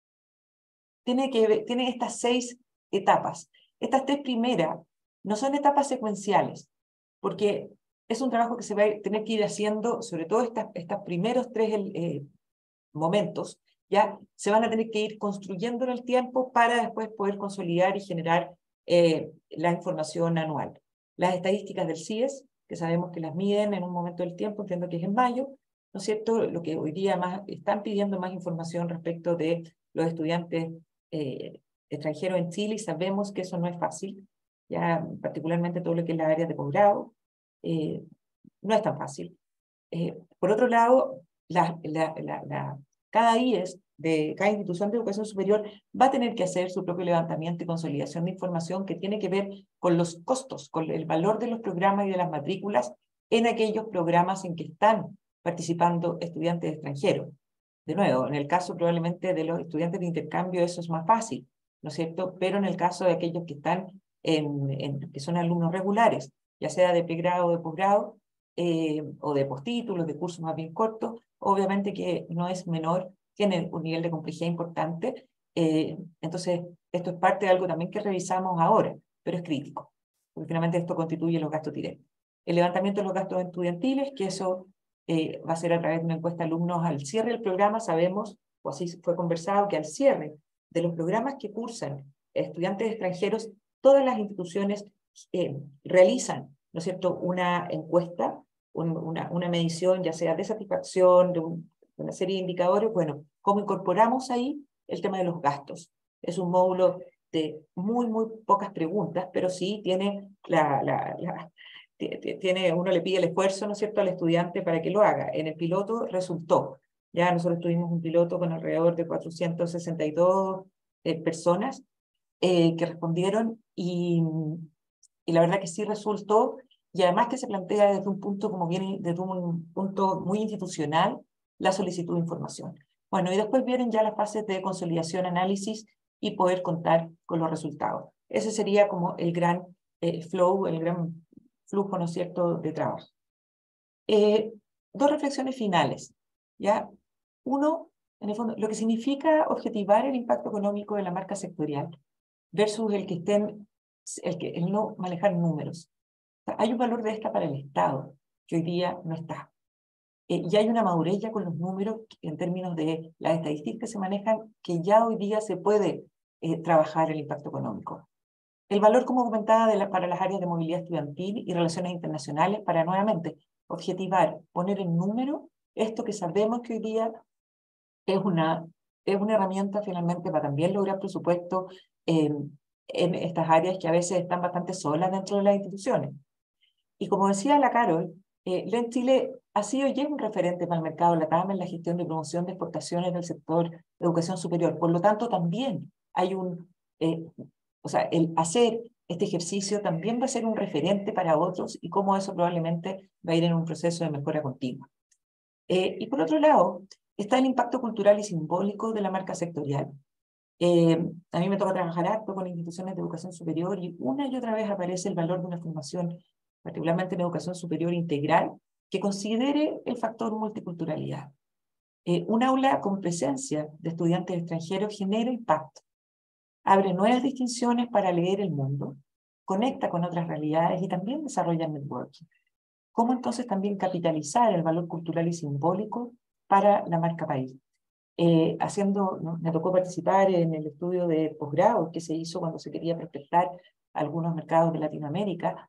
tiene, que, tiene estas seis etapas. Estas tres primeras no son etapas secuenciales, porque es un trabajo que se va a tener que ir haciendo, sobre todo estas, estos primeros tres eh, momentos, ya se van a tener que ir construyendo en el tiempo para después poder consolidar y generar eh, la información anual. Las estadísticas del C I E S, que sabemos que las miden en un momento del tiempo, entiendo que es en mayo, ¿no es cierto? Lo que hoy día más están pidiendo más información respecto de los estudiantes eh, extranjeros en Chile, y sabemos que eso no es fácil, ya particularmente todo lo que es la área de posgrado, eh, no es tan fácil. Eh, por otro lado, la, la, la, la, cada I E S de cada institución de educación superior va a tener que hacer su propio levantamiento y consolidación de información que tiene que ver con los costos, con el valor de los programas y de las matrículas en aquellos programas en que están participando estudiantes extranjeros. De nuevo, en el caso probablemente de los estudiantes de intercambio eso es más fácil, ¿no es cierto? Pero en el caso de aquellos que están en, en que son alumnos regulares, ya sea de pregrado o de posgrado, eh, o de postítulos, de cursos más bien cortos, obviamente que no es menor, tiene un nivel de complejidad importante, eh, entonces esto es parte de algo también que revisamos ahora, pero es crítico, porque finalmente esto constituye los gastos directos. El levantamiento de los gastos estudiantiles, que eso eh, va a ser a través de una encuesta de alumnos al cierre del programa, sabemos, o así fue conversado, que al cierre de los programas que cursan estudiantes extranjeros, todas las instituciones eh, realizan, ¿no es cierto?, una encuesta, un, una, una medición, ya sea de satisfacción, de, un, de una serie de indicadores. Bueno, ¿cómo incorporamos ahí el tema de los gastos? Es un módulo de muy, muy pocas preguntas, pero sí tiene la, la, la tiene, uno le pide el esfuerzo, ¿no es cierto?, al estudiante para que lo haga. En el piloto resultó. Ya nosotros tuvimos un piloto con alrededor de cuatrocientas sesenta y dos eh, personas eh, que respondieron, y, y la verdad que sí resultó, y además que se plantea desde un punto, como viene, desde un punto muy institucional, la solicitud de información. Bueno, y después vienen ya las fases de consolidación, análisis y poder contar con los resultados. Ese sería como el gran eh, flow, el gran flujo, ¿no es cierto?, de trabajo. Eh, dos reflexiones finales, ¿ya? Uno, en el fondo, lo que significa objetivar el impacto económico de la marca sectorial versus el que estén, el, que, el no manejar números. O sea, hay un valor de esta para el Estado, que hoy día no está. Eh, y hay una madurez ya con los números en términos de las estadísticas que se manejan, que ya hoy día se puede eh, trabajar el impacto económico. El valor, como comentaba, de la, para las áreas de movilidad estudiantil y relaciones internacionales, para nuevamente objetivar, poner en número esto que sabemos que hoy día es una, es una herramienta finalmente para también lograr presupuesto eh, en estas áreas que a veces están bastante solas dentro de las instituciones. Y como decía la Carol, eh, Learn Chile ha sido y es un referente para el mercado LATAM en la gestión de promoción de exportaciones del sector de educación superior. Por lo tanto, también hay un... Eh, o sea, el hacer este ejercicio también va a ser un referente para otros, y cómo eso probablemente va a ir en un proceso de mejora continua. Eh, y por otro lado, está el impacto cultural y simbólico de la marca sectorial. Eh, a mí me toca trabajar harto con instituciones de educación superior, y una y otra vez aparece el valor de una formación, particularmente en educación superior integral, que considere el factor multiculturalidad. Eh, un aula con presencia de estudiantes extranjeros genera impacto, abre nuevas distinciones para leer el mundo, conecta con otras realidades y también desarrolla networking. ¿Cómo entonces también capitalizar el valor cultural y simbólico para la marca país? Eh, haciendo, ¿no? Me tocó participar en el estudio de posgrado que se hizo cuando se quería prospectar algunos mercados de Latinoamérica,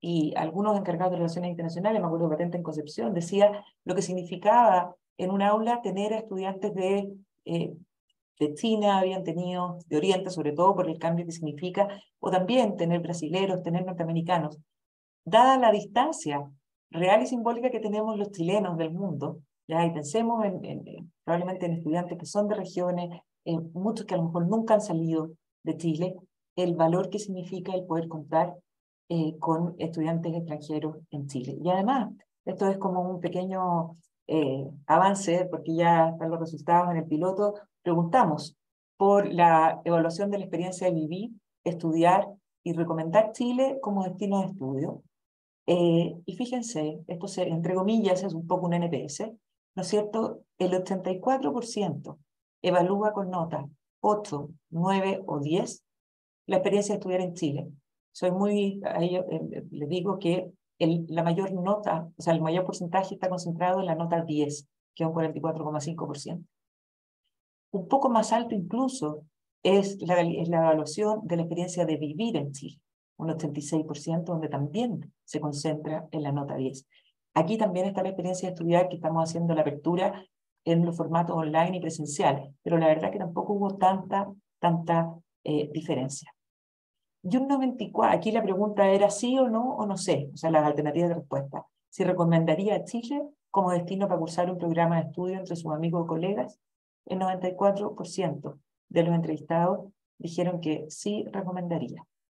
y algunos encargados de relaciones internacionales, me acuerdo de Patente en Concepción, decía lo que significaba en un aula tener a estudiantes de, eh, de China, habían tenido de Oriente, sobre todo por el cambio que significa, o también tener brasileros, tener norteamericanos. Dada la distancia real y simbólica que tenemos los chilenos del mundo, ya, y pensemos en, en, en, probablemente en estudiantes que son de regiones, en muchos que a lo mejor nunca han salido de Chile, el valor que significa el poder contar eh, con estudiantes extranjeros en Chile. Y además, esto es como un pequeño eh, avance, porque ya están los resultados en el piloto. Preguntamos por la evaluación de la experiencia de vivir, estudiar y recomendar Chile como destino de estudio. Eh, y fíjense, esto se, entre comillas es un poco un N P S, ¿no es cierto? El ochenta y cuatro por ciento evalúa con notas ocho, nueve o diez la experiencia de estudiar en Chile. Soy muy, a ellos eh, les digo que el, la mayor nota, o sea, el mayor porcentaje está concentrado en la nota diez, que es un cuarenta y cuatro coma cinco por ciento. Un poco más alto incluso es la, es la evaluación de la experiencia de vivir en Chile, un ochenta y seis por ciento, donde también se concentra en la nota diez. Aquí también está la experiencia de estudiar, que estamos haciendo la apertura en los formatos online y presencial, pero la verdad que tampoco hubo tanta, tanta eh, diferencia. Y un noventa y cuatro, aquí la pregunta era sí o no, o no sé, o sea, las alternativas de respuesta. Si recomendaría a Chile como destino para cursar un programa de estudio entre sus amigos o colegas, el noventa y cuatro por ciento de los entrevistados dijeron que sí recomendaría.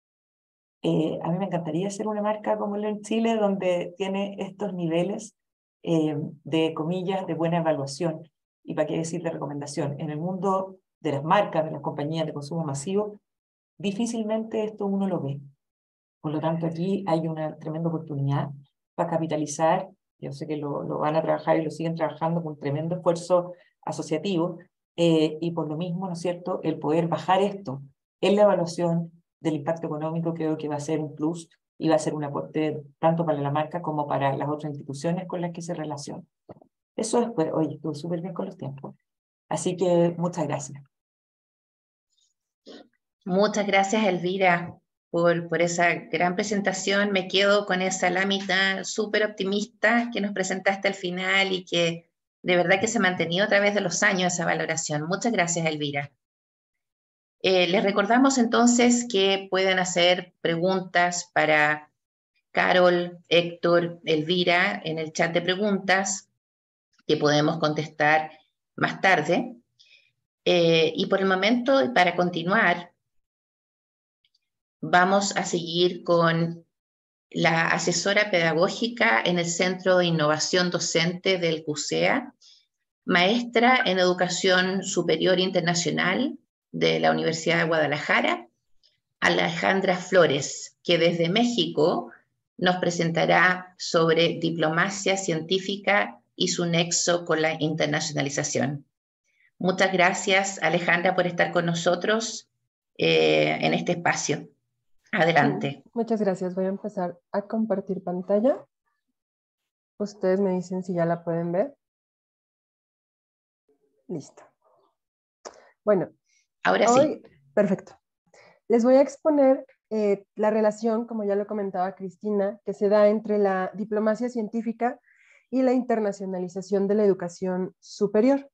Eh, a mí me encantaría hacer una marca como la en Chile, donde tiene estos niveles eh, de comillas de buena evaluación, y para qué decir de recomendación. En el mundo de las marcas, de las compañías de consumo masivo, difícilmente esto uno lo ve. Por lo tanto, aquí hay una tremenda oportunidad para capitalizar. Yo sé que lo, lo van a trabajar y lo siguen trabajando con tremendo esfuerzo asociativo, eh, y por lo mismo, ¿no es cierto?, el poder bajar esto en la evaluación del impacto económico creo que va a ser un plus y va a ser un aporte tanto para la marca como para las otras instituciones con las que se relacionan. Eso es, pues, oye, estuvo súper bien con los tiempos. Así que muchas gracias. Muchas gracias, Elvira, por, por esa gran presentación. Me quedo con esa lámina súper optimista que nos presentaste al final y que de verdad que se ha mantenido a través de los años esa valoración. Muchas gracias, Elvira. Eh, les recordamos entonces que pueden hacer preguntas para Carol, Héctor, Elvira en el chat de preguntas que podemos contestar más tarde. Eh, y por el momento, para continuar, vamos a seguir con la asesora pedagógica en el Centro de Innovación Docente del CUSEA, maestra en Educación Superior Internacional de la Universidad de Guadalajara, Alejandra Flores, que desde México nos presentará sobre diplomacia científica y su nexo con la internacionalización. Muchas gracias, Alejandra, por estar con nosotros eh, en este espacio. Adelante. Sí, muchas gracias. Voy a empezar a compartir pantalla. Ustedes me dicen si ya la pueden ver. Listo. Bueno, ahora hoy, sí. Perfecto. Les voy a exponer eh, la relación, como ya lo comentaba Cristina, que se da entre la diplomacia científica y la internacionalización de la educación superior.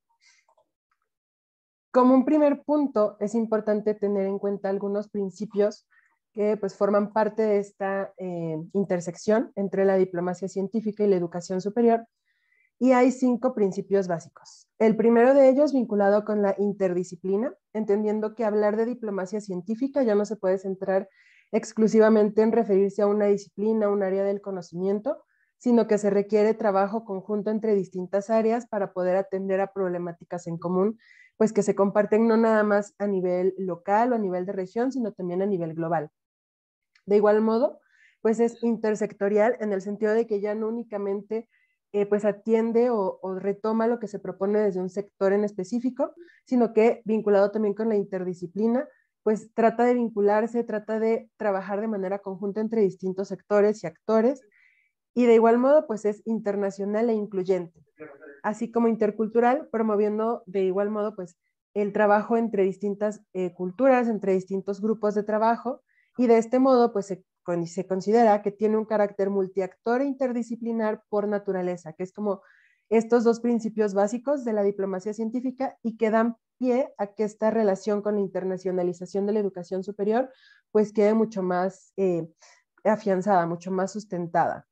Como un primer punto, es importante tener en cuenta algunos principios que pues, forman parte de esta eh, intersección entre la diplomacia científica y la educación superior. Y hay cinco principios básicos. El primero de ellos vinculado con la interdisciplina, entendiendo que hablar de diplomacia científica ya no se puede centrar exclusivamente en referirse a una disciplina, un área del conocimiento, sino que se requiere trabajo conjunto entre distintas áreas para poder atender a problemáticas en común, pues que se comparten no nada más a nivel local o a nivel de región, sino también a nivel global. De igual modo, pues es intersectorial en el sentido de que ya no únicamente eh, pues atiende o, o retoma lo que se propone desde un sector en específico, sino que vinculado también con la interdisciplina, pues trata de vincularse, trata de trabajar de manera conjunta entre distintos sectores y actores, y de igual modo pues es internacional e incluyente, así como intercultural, promoviendo de igual modo pues el trabajo entre distintas eh, culturas, entre distintos grupos de trabajo, y de este modo pues se se considera que tiene un carácter multiactor e interdisciplinar por naturaleza, que es como estos dos principios básicos de la diplomacia científica y que dan pie a que esta relación con la internacionalización de la educación superior pues quede mucho más eh, afianzada, mucho más sustentada.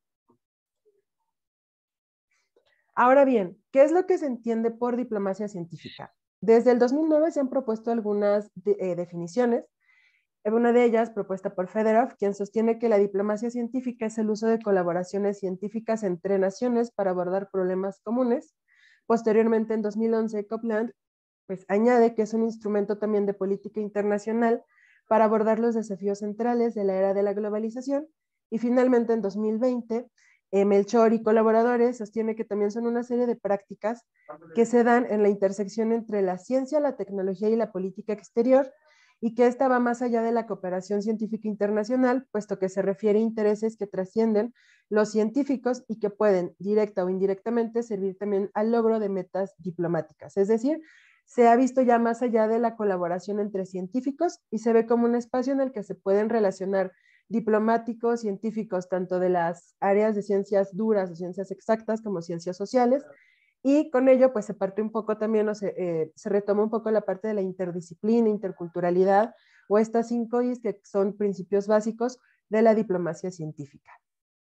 Ahora bien, ¿qué es lo que se entiende por diplomacia científica? Desde el dos mil nueve se han propuesto algunas de, eh, definiciones. Una de ellas, propuesta por Fedorov, quien sostiene que la diplomacia científica es el uso de colaboraciones científicas entre naciones para abordar problemas comunes. Posteriormente, en dos mil once, Copeland pues, añade que es un instrumento también de política internacional para abordar los desafíos centrales de la era de la globalización. Y finalmente, en dos mil veinte, eh, Melchor y colaboradores sostiene que también son una serie de prácticas que se dan en la intersección entre la ciencia, la tecnología y la política exterior, y que esta va más allá de la cooperación científica internacional, puesto que se refiere a intereses que trascienden los científicos y que pueden, directa o indirectamente, servir también al logro de metas diplomáticas. Es decir, se ha visto ya más allá de la colaboración entre científicos y se ve como un espacio en el que se pueden relacionar diplomáticos, científicos, tanto de las áreas de ciencias duras o ciencias exactas como ciencias sociales, y con ello pues se parte un poco también, o se, eh, se retoma un poco la parte de la interdisciplina, interculturalidad, o estas cinco I's que son principios básicos de la diplomacia científica.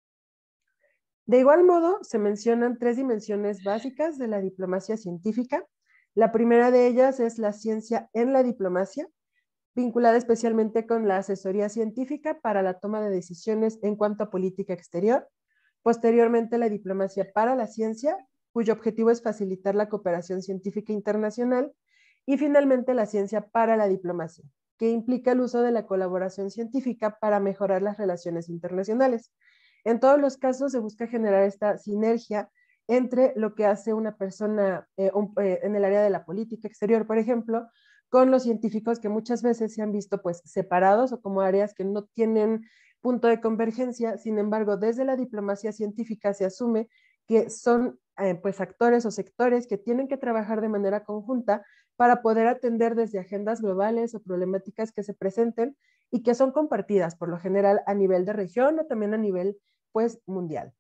De igual modo, se mencionan tres dimensiones básicas de la diplomacia científica. La primera de ellas es la ciencia en la diplomacia, vinculada especialmente con la asesoría científica para la toma de decisiones en cuanto a política exterior. Posteriormente, la diplomacia para la ciencia, cuyo objetivo es facilitar la cooperación científica internacional, y finalmente la ciencia para la diplomacia, que implica el uso de la colaboración científica para mejorar las relaciones internacionales. En todos los casos se busca generar esta sinergia entre lo que hace una persona eh, un, eh, en el área de la política exterior, por ejemplo, con los científicos que muchas veces se han visto pues separados o como áreas que no tienen punto de convergencia. Sin embargo, desde la diplomacia científica se asume que son eh, pues actores o sectores que tienen que trabajar de manera conjunta para poder atender desde agendas globales o problemáticas que se presenten y que son compartidas por lo general a nivel de región o también a nivel pues mundial.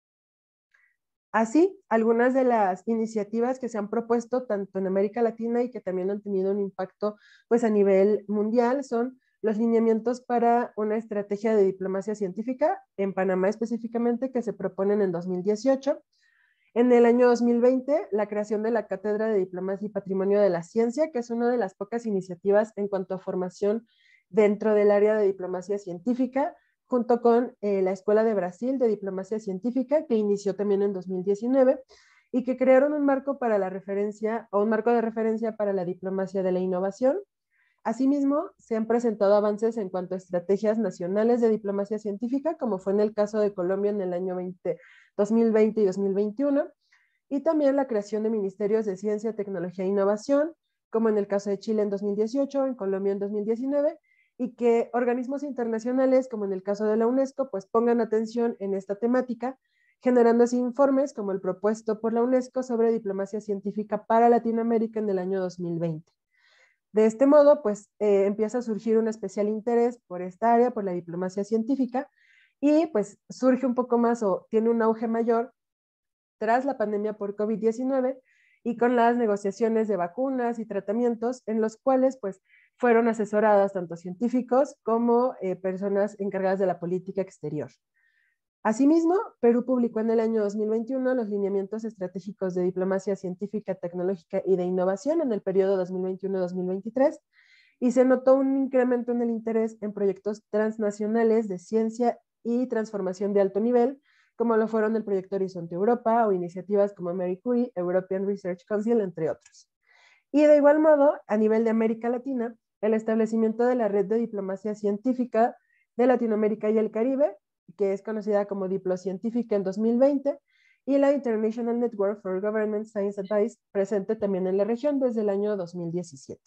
Así, algunas de las iniciativas que se han propuesto tanto en América Latina y que también han tenido un impacto pues a nivel mundial son los lineamientos para una estrategia de diplomacia científica en Panamá específicamente, que se proponen en dos mil dieciocho. En el año dos mil veinte, la creación de la Cátedra de Diplomacia y Patrimonio de la Ciencia, que es una de las pocas iniciativas en cuanto a formación dentro del área de diplomacia científica, junto con eh, la Escuela de Brasil de Diplomacia Científica, que inició también en dos mil diecinueve, y que crearon un marco para la referencia, o un marco de referencia para la diplomacia de la innovación. Asimismo, se han presentado avances en cuanto a estrategias nacionales de diplomacia científica, como fue en el caso de Colombia en el año dos mil veinte y dos mil veintiuno, y también la creación de ministerios de ciencia, tecnología e innovación, como en el caso de Chile en dos mil dieciocho, en Colombia en dos mil diecinueve, y que organismos internacionales, como en el caso de la UNESCO, pues pongan atención en esta temática, generando así informes como el propuesto por la UNESCO sobre diplomacia científica para Latinoamérica en el año dos mil veinte. De este modo, pues eh, empieza a surgir un especial interés por esta área, por la diplomacia científica, y pues surge un poco más o tiene un auge mayor tras la pandemia por COVID diecinueve y con las negociaciones de vacunas y tratamientos en los cuales pues fueron asesoradas tanto científicos como eh, personas encargadas de la política exterior. Asimismo, Perú publicó en el año dos mil veintiuno los lineamientos estratégicos de diplomacia científica, tecnológica y de innovación en el periodo dos mil veintiuno a dos mil veintitrés, y se notó un incremento en el interés en proyectos transnacionales de ciencia y transformación de alto nivel, como lo fueron el proyecto Horizonte Europa o iniciativas como Marie Curie, European Research Council, entre otros. Y de igual modo, a nivel de América Latina, el establecimiento de la Red de Diplomacia Científica de Latinoamérica y el Caribe, que es conocida como Diplocientífica en dos mil veinte, y la International Network for Government Science Advice, presente también en la región desde el año dos mil diecisiete.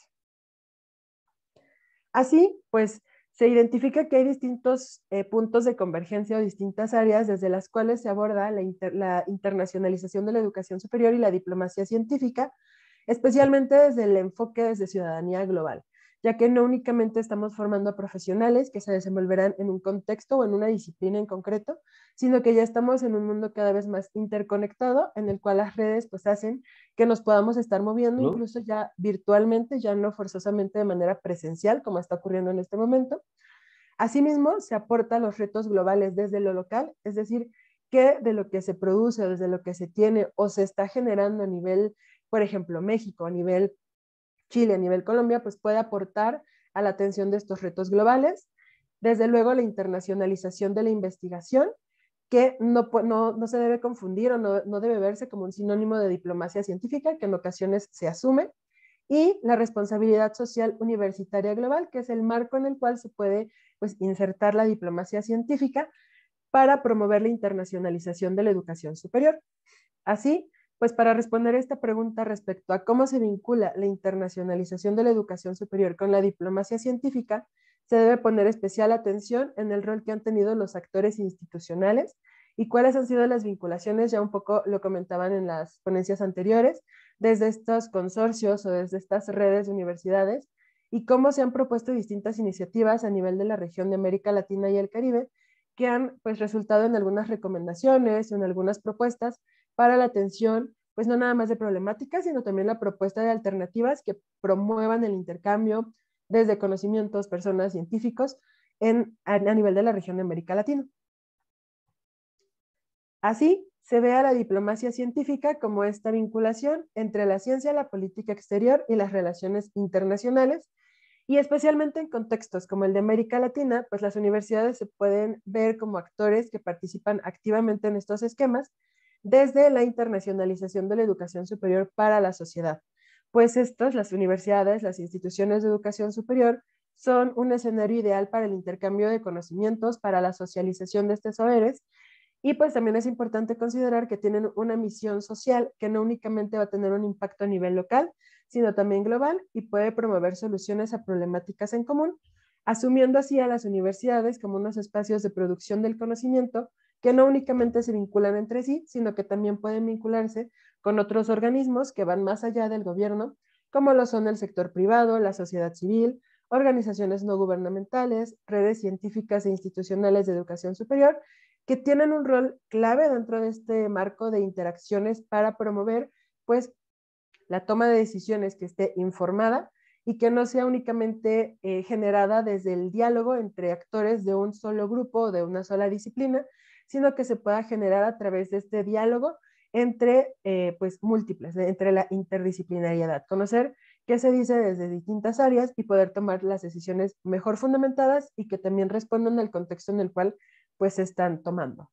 Así, pues, se identifica que hay distintos eh, puntos de convergencia o distintas áreas desde las cuales se aborda la, inter, la internacionalización de la educación superior y la diplomacia científica, especialmente desde el enfoque desde ciudadanía global, ya que no únicamente estamos formando a profesionales que se desenvolverán en un contexto o en una disciplina en concreto, sino que ya estamos en un mundo cada vez más interconectado, en el cual las redes pues hacen que nos podamos estar moviendo ¿no? incluso ya virtualmente, ya no forzosamente de manera presencial, como está ocurriendo en este momento. Asimismo, se aporta los retos globales desde lo local, es decir, que de lo que se produce, desde lo que se tiene o se está generando a nivel, por ejemplo, México, a nivel Chile, a nivel Colombia, pues puede aportar a la atención de estos retos globales. Desde luego, la internacionalización de la investigación, que no, no, no se debe confundir o no, no debe verse como un sinónimo de diplomacia científica, que en ocasiones se asume, y la responsabilidad social universitaria global, que es el marco en el cual se puede pues, insertar la diplomacia científica para promover la internacionalización de la educación superior. Así, pues para responder esta pregunta respecto a cómo se vincula la internacionalización de la educación superior con la diplomacia científica, se debe poner especial atención en el rol que han tenido los actores institucionales y cuáles han sido las vinculaciones, ya un poco lo comentaban en las ponencias anteriores, desde estos consorcios o desde estas redes de universidades, y cómo se han propuesto distintas iniciativas a nivel de la región de América Latina y el Caribe, que han pues, resultado en algunas recomendaciones, en algunas propuestas para la atención, pues no nada más de problemáticas, sino también la propuesta de alternativas que promuevan el intercambio desde conocimientos, personas, científicos, en, a, a nivel de la región de América Latina. Así, se ve a la diplomacia científica como esta vinculación entre la ciencia, la política exterior y las relaciones internacionales, y especialmente en contextos como el de América Latina, pues las universidades se pueden ver como actores que participan activamente en estos esquemas desde la internacionalización de la educación superior para la sociedad. Pues estos, las universidades, las instituciones de educación superior, son un escenario ideal para el intercambio de conocimientos, para la socialización de estos saberes, y pues también es importante considerar que tienen una misión social que no únicamente va a tener un impacto a nivel local, sino también global y puede promover soluciones a problemáticas en común, asumiendo así a las universidades como unos espacios de producción del conocimiento que no únicamente se vinculan entre sí, sino que también pueden vincularse con otros organismos que van más allá del gobierno, como lo son el sector privado, la sociedad civil, organizaciones no gubernamentales, redes científicas e institucionales de educación superior, que tienen un rol clave dentro de este marco de interacciones para promover, pues, la toma de decisiones que esté informada y que no sea únicamente eh, generada desde el diálogo entre actores de un solo grupo o de una sola disciplina, sino que se pueda generar a través de este diálogo entre eh, pues, múltiples, entre la interdisciplinariedad, conocer qué se dice desde distintas áreas y poder tomar las decisiones mejor fundamentadas y que también respondan al contexto en el cual pues se están tomando.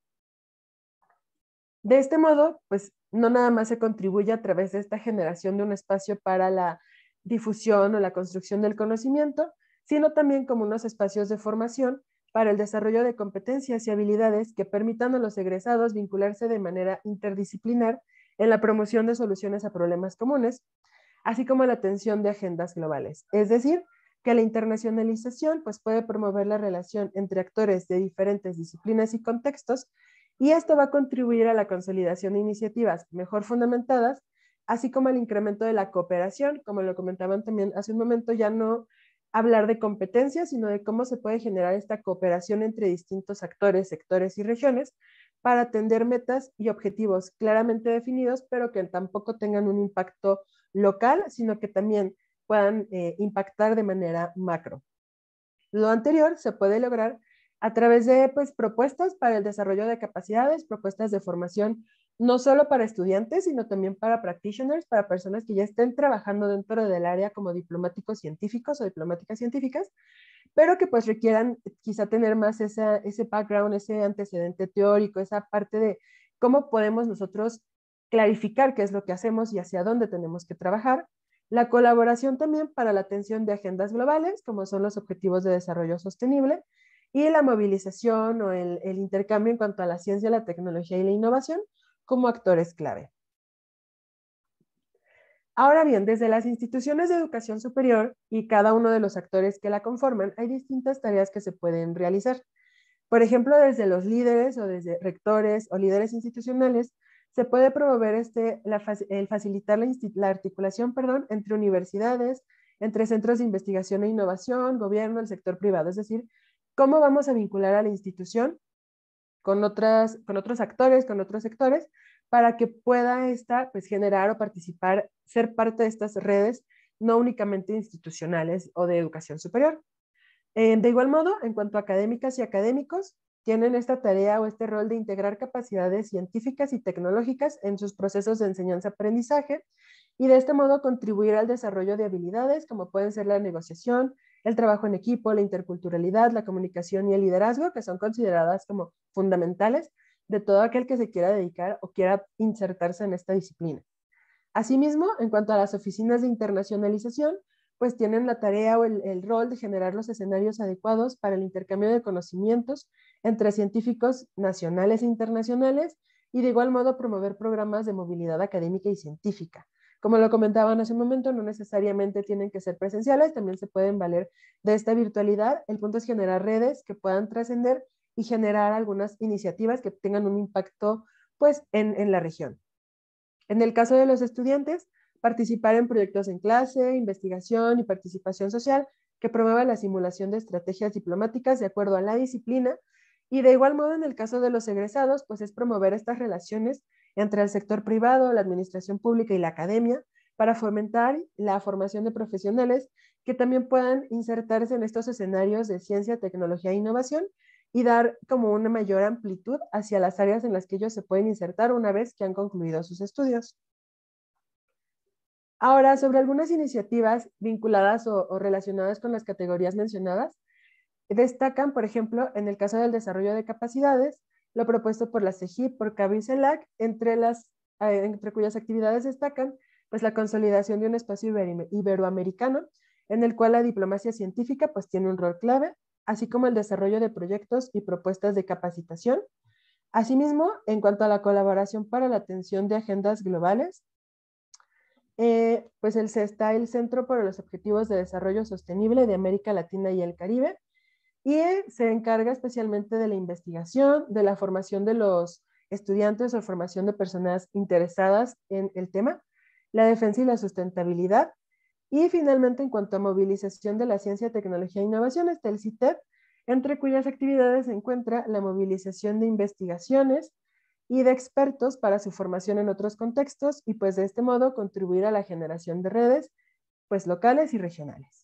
De este modo, pues no nada más se contribuye a través de esta generación de un espacio para la difusión o la construcción del conocimiento, sino también como unos espacios de formación para el desarrollo de competencias y habilidades que permitan a los egresados vincularse de manera interdisciplinar en la promoción de soluciones a problemas comunes, así como la atención de agendas globales. Es decir, que la internacionalización pues, puede promover la relación entre actores de diferentes disciplinas y contextos, y esto va a contribuir a la consolidación de iniciativas mejor fundamentadas, así como al incremento de la cooperación, como lo comentaban también hace un momento, ya no hablar de competencias, sino de cómo se puede generar esta cooperación entre distintos actores, sectores y regiones para atender metas y objetivos claramente definidos, pero que tampoco tengan un impacto local, sino que también puedan eh, impactar de manera macro. Lo anterior se puede lograr a través de pues, propuestas para el desarrollo de capacidades, propuestas de formación, no solo para estudiantes, sino también para practitioners, para personas que ya estén trabajando dentro del área como diplomáticos científicos o diplomáticas científicas, pero que pues requieran quizá tener más esa, ese background, ese antecedente teórico, esa parte de cómo podemos nosotros clarificar qué es lo que hacemos y hacia dónde tenemos que trabajar. La colaboración también para la atención de agendas globales, como son los objetivos de desarrollo sostenible, y la movilización o el, el intercambio en cuanto a la ciencia, la tecnología y la innovación como actores clave. Ahora bien, desde las instituciones de educación superior y cada uno de los actores que la conforman, hay distintas tareas que se pueden realizar. Por ejemplo, desde los líderes o desde rectores o líderes institucionales, se puede promover este, la, el facilitar la, la articulación perdón, entre universidades, entre centros de investigación e innovación, gobierno, el sector privado. Es decir, cómo vamos a vincular a la institución con, otras, con otros actores, con otros sectores, para que pueda esta, pues, generar o participar, ser parte de estas redes, no únicamente institucionales o de educación superior. Eh, de igual modo, en cuanto a académicas y académicos, tienen esta tarea o este rol de integrar capacidades científicas y tecnológicas en sus procesos de enseñanza-aprendizaje y de este modo contribuir al desarrollo de habilidades como pueden ser la negociación, el trabajo en equipo, la interculturalidad, la comunicación y el liderazgo, que son consideradas como fundamentales de todo aquel que se quiera dedicar o quiera insertarse en esta disciplina. Asimismo, en cuanto a las oficinas de internacionalización, pues tienen la tarea o el, el rol de generar los escenarios adecuados para el intercambio de conocimientos entre científicos nacionales e internacionales y de igual modo promover programas de movilidad académica y científica. Como lo comentaban hace un momento, no necesariamente tienen que ser presenciales, también se pueden valer de esta virtualidad. El punto es generar redes que puedan trascender y generar algunas iniciativas que tengan un impacto, pues, en, en la región. En el caso de los estudiantes, participar en proyectos en clase, investigación y participación social que promuevan la simulación de estrategias diplomáticas de acuerdo a la disciplina. Y de igual modo, en el caso de los egresados, pues es promover estas relaciones entre el sector privado, la administración pública y la academia para fomentar la formación de profesionales que también puedan insertarse en estos escenarios de ciencia, tecnología e innovación y dar como una mayor amplitud hacia las áreas en las que ellos se pueden insertar una vez que han concluido sus estudios. Ahora, sobre algunas iniciativas vinculadas o, o relacionadas con las categorías mencionadas, destacan, por ejemplo, en el caso del desarrollo de capacidades, lo propuesto por la CEGIP, por CABE y CELAC, entre, las, eh, entre cuyas actividades destacan pues, la consolidación de un espacio ibero iberoamericano, en el cual la diplomacia científica pues, tiene un rol clave, así como el desarrollo de proyectos y propuestas de capacitación. Asimismo, en cuanto a la colaboración para la atención de agendas globales, eh, pues el, está el Centro para los Objetivos de Desarrollo Sostenible de América Latina y el Caribe, y se encarga especialmente de la investigación, de la formación de los estudiantes o formación de personas interesadas en el tema, la defensa y la sustentabilidad, y finalmente en cuanto a movilización de la ciencia, tecnología e innovación está el CITED, entre cuyas actividades se encuentra la movilización de investigaciones y de expertos para su formación en otros contextos y pues de este modo contribuir a la generación de redes pues locales y regionales.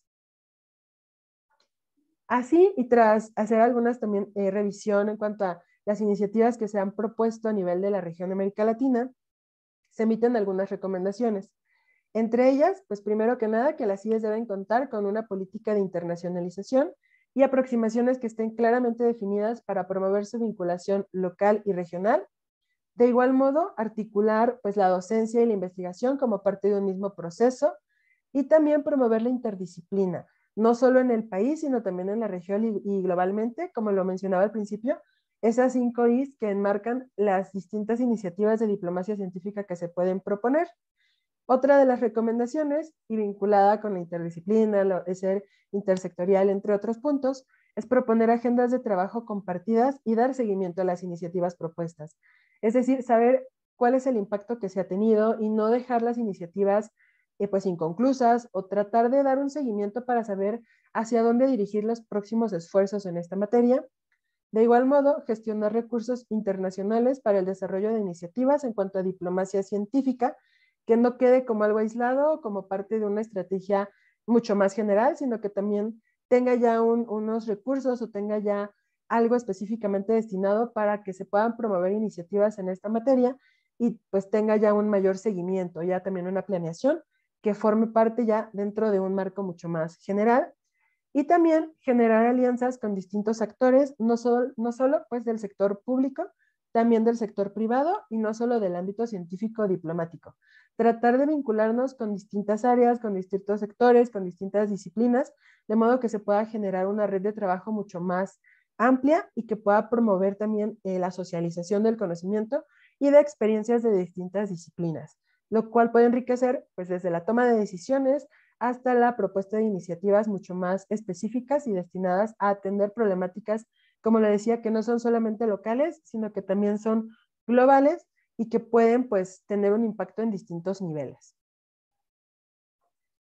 Así, y tras hacer algunas también eh, revisión en cuanto a las iniciativas que se han propuesto a nivel de la región de América Latina, se emiten algunas recomendaciones. Entre ellas, pues primero que nada, que las I E S deben contar con una política de internacionalización y aproximaciones que estén claramente definidas para promover su vinculación local y regional. De igual modo, articular pues, la docencia y la investigación como parte de un mismo proceso y también promover la interdisciplina, no solo en el país, sino también en la región y, y globalmente, como lo mencionaba al principio, esas cinco I's que enmarcan las distintas iniciativas de diplomacia científica que se pueden proponer. Otra de las recomendaciones, y vinculada con la interdisciplina, lo, es ser intersectorial, entre otros puntos, es proponer agendas de trabajo compartidas y dar seguimiento a las iniciativas propuestas. Es decir, saber cuál es el impacto que se ha tenido y no dejar las iniciativas eh, pues inconclusas o tratar de dar un seguimiento para saber hacia dónde dirigir los próximos esfuerzos en esta materia. De igual modo, gestionar recursos internacionales para el desarrollo de iniciativas en cuanto a diplomacia científica, que no quede como algo aislado o como parte de una estrategia mucho más general, sino que también tenga ya un, unos recursos o tenga ya algo específicamente destinado para que se puedan promover iniciativas en esta materia y pues tenga ya un mayor seguimiento, ya también una planeación que forme parte ya dentro de un marco mucho más general. Y también generar alianzas con distintos actores, no solo, no solo pues del sector público, también del sector privado y no solo del ámbito científico diplomático. Tratar de vincularnos con distintas áreas, con distintos sectores, con distintas disciplinas, de modo que se pueda generar una red de trabajo mucho más amplia y que pueda promover también eh, la socialización del conocimiento y de experiencias de distintas disciplinas, lo cual puede enriquecer pues desde la toma de decisiones hasta la propuesta de iniciativas mucho más específicas y destinadas a atender problemáticas, como le decía, que no son solamente locales, sino que también son globales y que pueden pues tener un impacto en distintos niveles.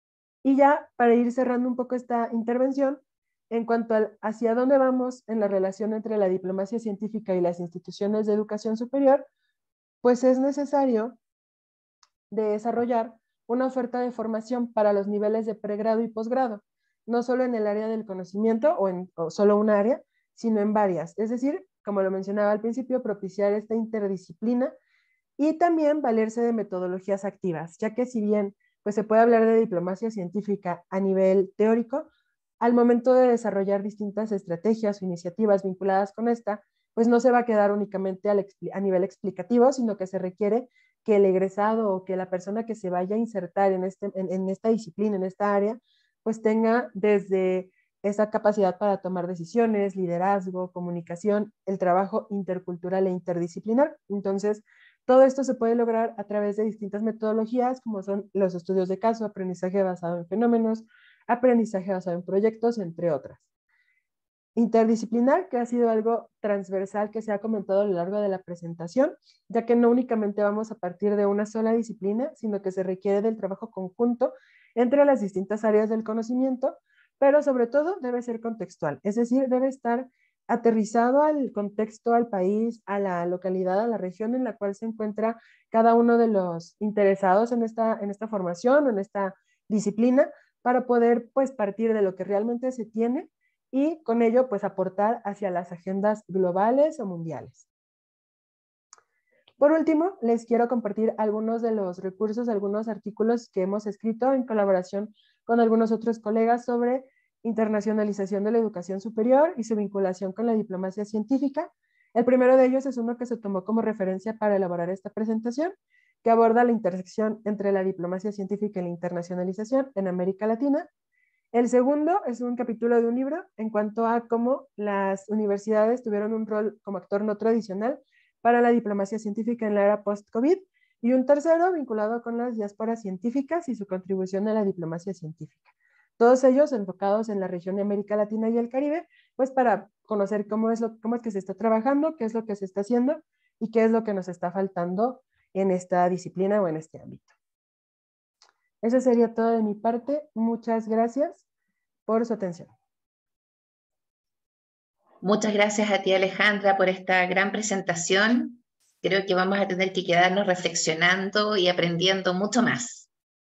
Y ya para ir cerrando un poco esta intervención, en cuanto a hacia dónde vamos en la relación entre la diplomacia científica y las instituciones de educación superior, pues es necesario de desarrollar una oferta de formación para los niveles de pregrado y posgrado, no solo en el área del conocimiento o en o solo un área, sino en varias. Es decir, como lo mencionaba al principio, propiciar esta interdisciplina y también valerse de metodologías activas, ya que si bien pues, se puede hablar de diplomacia científica a nivel teórico, al momento de desarrollar distintas estrategias o iniciativas vinculadas con esta, pues no se va a quedar únicamente al, a nivel explicativo, sino que se requiere que el egresado o que la persona que se vaya a insertar en, este, en, en esta disciplina, en esta área, pues tenga desde esa capacidad para tomar decisiones, liderazgo, comunicación, el trabajo intercultural e interdisciplinar. Entonces, todo esto se puede lograr a través de distintas metodologías, como son los estudios de caso, aprendizaje basado en fenómenos, aprendizaje basado en proyectos, entre otras. Interdisciplinar, que ha sido algo transversal que se ha comentado a lo largo de la presentación, ya que no únicamente vamos a partir de una sola disciplina, sino que se requiere del trabajo conjunto entre las distintas áreas del conocimiento, pero sobre todo debe ser contextual, es decir, debe estar aterrizado al contexto, al país, a la localidad, a la región en la cual se encuentra cada uno de los interesados en esta, en esta formación o en esta disciplina, para poder pues partir de lo que realmente se tiene y con ello pues aportar hacia las agendas globales o mundiales. Por último, les quiero compartir algunos de los recursos, algunos artículos que hemos escrito en colaboración con algunos otros colegas sobre internacionalización de la educación superior y su vinculación con la diplomacia científica. El primero de ellos es uno que se tomó como referencia para elaborar esta presentación, que aborda la intersección entre la diplomacia científica y la internacionalización en América Latina. El segundo es un capítulo de un libro en cuanto a cómo las universidades tuvieron un rol como actor no tradicional para la diplomacia científica en la era post-COVID, y un tercero vinculado con las diásporas científicas y su contribución a la diplomacia científica. Todos ellos enfocados en la región de América Latina y el Caribe, pues para conocer cómo es, lo, cómo es que se está trabajando, qué es lo que se está haciendo y qué es lo que nos está faltando en esta disciplina o en este ámbito. Eso sería todo de mi parte. Muchas gracias por su atención. Muchas gracias a ti, Alejandra, por esta gran presentación. Creo que vamos a tener que quedarnos reflexionando y aprendiendo mucho más.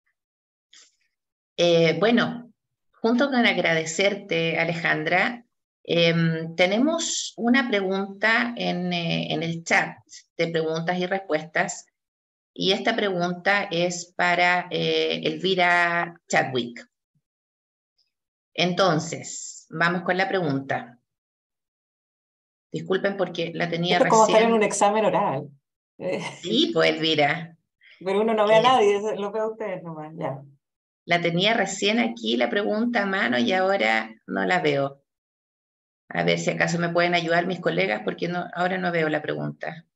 Eh, bueno, junto con agradecerte, Alejandra, eh, tenemos una pregunta en, eh, en el chat de preguntas y respuestas, y esta pregunta es para eh, Elvira Chadwick. Entonces, vamos con la pregunta. Disculpen porque la tenía Esto es recién. como estar en un examen oral. Sí, pues Elvira. Pero uno no ve a Eh, nadie, lo ve a ustedes nomás, ya. La tenía recién aquí la pregunta a mano y ahora no la veo. A ver si acaso me pueden ayudar mis colegas porque no, ahora no veo la pregunta.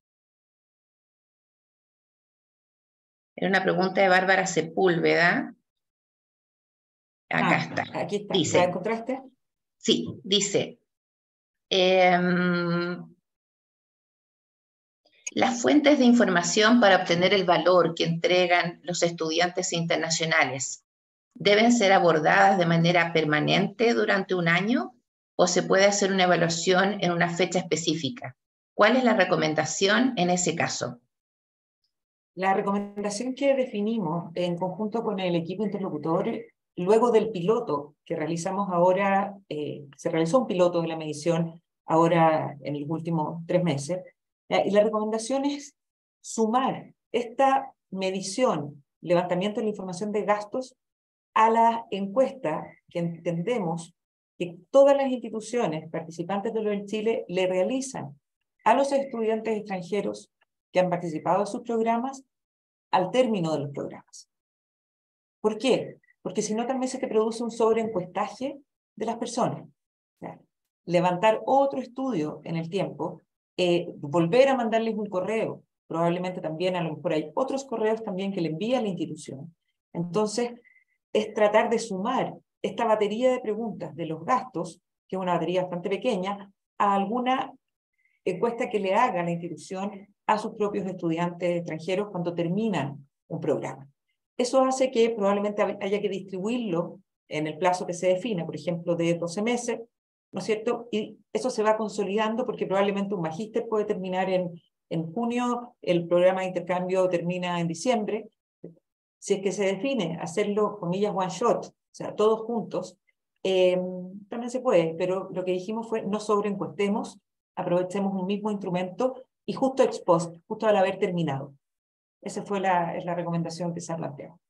Era una pregunta de Bárbara Sepúlveda. Acá Ah, está. aquí está. Dice, ¿La encontraste? sí, dice, eh, las fuentes de información para obtener el valor que entregan los estudiantes internacionales deben ser abordadas de manera permanente durante un año o se puede hacer una evaluación en una fecha específica. ¿Cuál es la recomendación en ese caso? La recomendación que definimos en conjunto con el equipo interlocutor, luego del piloto que realizamos ahora, eh, se realizó un piloto de la medición ahora en los últimos tres meses, eh, y la recomendación es sumar esta medición, levantamiento de la información de gastos, a la encuesta que entendemos que todas las instituciones participantes de lo del Chile le realizan a los estudiantes extranjeros que han participado en sus programas al término de los programas. ¿Por qué? Porque si no también se te produce un sobreencuestaje de las personas. O sea, levantar otro estudio en el tiempo, eh, volver a mandarles un correo, probablemente también a lo mejor hay otros correos también que le envía la institución. Entonces, es tratar de sumar esta batería de preguntas de los gastos, que es una batería bastante pequeña, a alguna encuesta que le haga la institución a sus propios estudiantes extranjeros cuando terminan un programa. Eso hace que probablemente haya que distribuirlo en el plazo que se define, por ejemplo, de doce meses, ¿no es cierto? Y eso se va consolidando porque probablemente un magíster puede terminar en, en junio, el programa de intercambio termina en diciembre. Si es que se define hacerlo, comillas, one shot, o sea, todos juntos, eh, también se puede, pero lo que dijimos fue no sobreencuestemos, aprovechemos un mismo instrumento y justo ex post, justo al haber terminado. Esa fue la, es la recomendación que se ha planteado.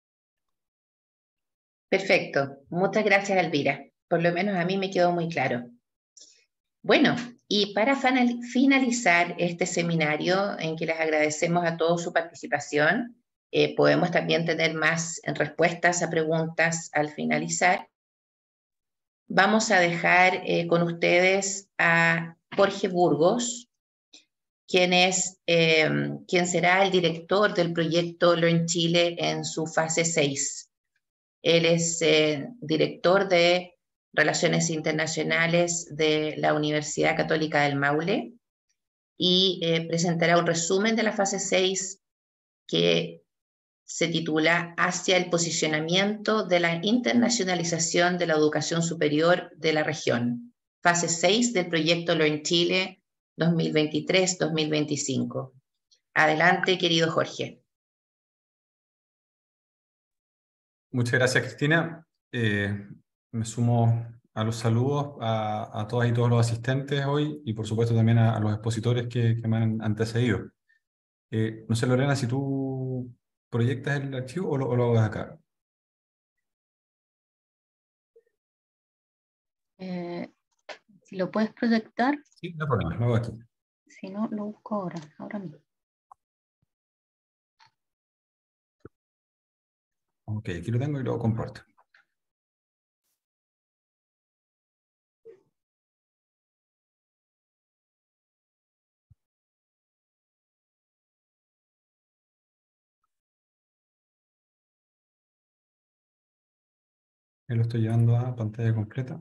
Perfecto. Muchas gracias, Elvira. Por lo menos a mí me quedó muy claro. Bueno, y para finalizar este seminario, en que les agradecemos a todos su participación, eh, podemos también tener más respuestas a preguntas al finalizar. Vamos a dejar eh, con ustedes a Jorge Burgos, quien, es, eh, quien será el director del proyecto Learn Chile en su fase seis. Él es eh, director de Relaciones Internacionales de la Universidad Católica del Maule y eh, presentará un resumen de la fase seis que se titula Hacia el posicionamiento de la internacionalización de la educación superior de la región, fase seis del proyecto Learn Chile dos mil veintitrés dos mil veinticinco. Adelante, querido Jorge. Muchas gracias, Cristina. Eh, me sumo a los saludos a, a todas y todos los asistentes hoy y por supuesto también a, a los expositores que, que me han antecedido. Eh, no sé, Lorena, si tú proyectas el archivo o lo, o lo hagas acá. Eh, si lo puedes proyectar. Sí, no hay problema, lo hago aquí. Si no, lo busco ahora, ahora mismo. Ok, aquí lo tengo y lo comparto. Lo estoy llevando a pantalla completa.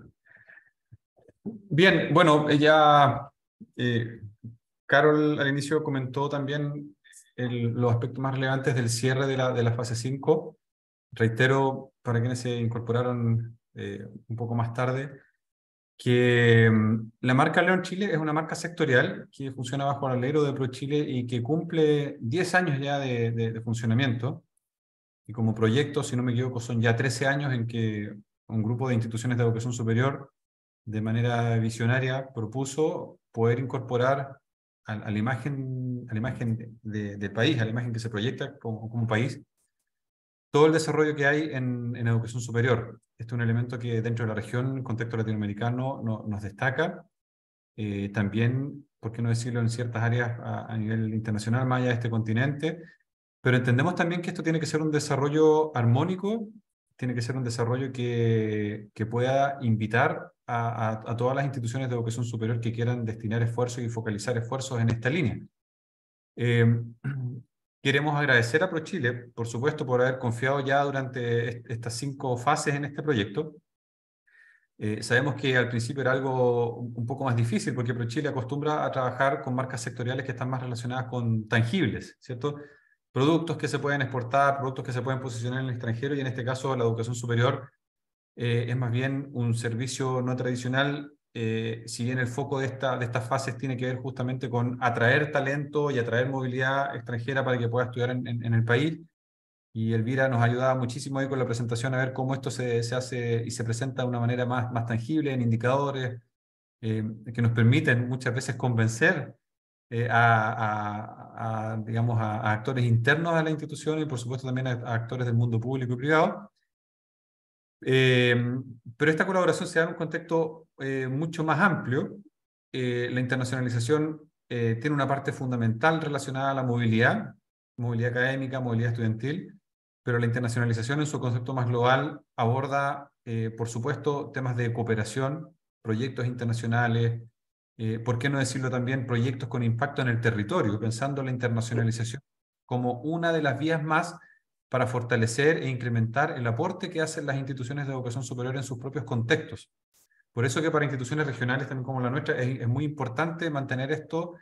Bien, bueno, ya eh, Carol al inicio comentó también el, los aspectos más relevantes del cierre de la, de la fase cinco. Reitero, para quienes se incorporaron eh, un poco más tarde, que um, la marca Learn Chile es una marca sectorial que funciona bajo el alero de ProChile y que cumple diez años ya de, de, de funcionamiento. Y como proyecto, si no me equivoco, son ya trece años en que un grupo de instituciones de educación superior, de manera visionaria, propuso poder incorporar a, a la imagen, a la imagen de, del país, a la imagen que se proyecta como, como país, todo el desarrollo que hay en, en educación superior. Este es un elemento que dentro de la región, en el contexto latinoamericano, no, nos destaca. Eh, también, por qué no decirlo, en ciertas áreas a, a nivel internacional, más allá de este continente. Pero entendemos también que esto tiene que ser un desarrollo armónico, tiene que ser un desarrollo que, que pueda invitar a, a, a todas las instituciones de educación superior que quieran destinar esfuerzos y focalizar esfuerzos en esta línea. Eh, queremos agradecer a ProChile, por supuesto, por haber confiado ya durante est estas cinco fases en este proyecto. Eh, sabemos que al principio era algo un poco más difícil porque ProChile acostumbra a trabajar con marcas sectoriales que están más relacionadas con tangibles, ¿cierto? Productos que se pueden exportar, productos que se pueden posicionar en el extranjero, y en este caso la educación superior eh, es más bien un servicio no tradicional, eh, si bien el foco de, esta, de estas fases tiene que ver justamente con atraer talento y atraer movilidad extranjera para que pueda estudiar en, en, en el país. Y Elvira nos ayudaba muchísimo ahí con la presentación a ver cómo esto se, se hace y se presenta de una manera más, más tangible, en indicadores, eh, que nos permiten muchas veces convencer Eh, a, a, a, digamos, a, a actores internos a la institución y por supuesto también a, a actores del mundo público y privado. Eh, pero esta colaboración se da en un contexto eh, mucho más amplio. Eh, la internacionalización eh, tiene una parte fundamental relacionada a la movilidad, movilidad académica, movilidad estudiantil, pero la internacionalización en su concepto más global aborda, eh, por supuesto, temas de cooperación, proyectos internacionales, Eh, ¿por qué no decirlo también? Proyectos con impacto en el territorio, pensando la internacionalización como una de las vías más para fortalecer e incrementar el aporte que hacen las instituciones de educación superior en sus propios contextos. Por eso que para instituciones regionales también como la nuestra es, es muy importante mantener esto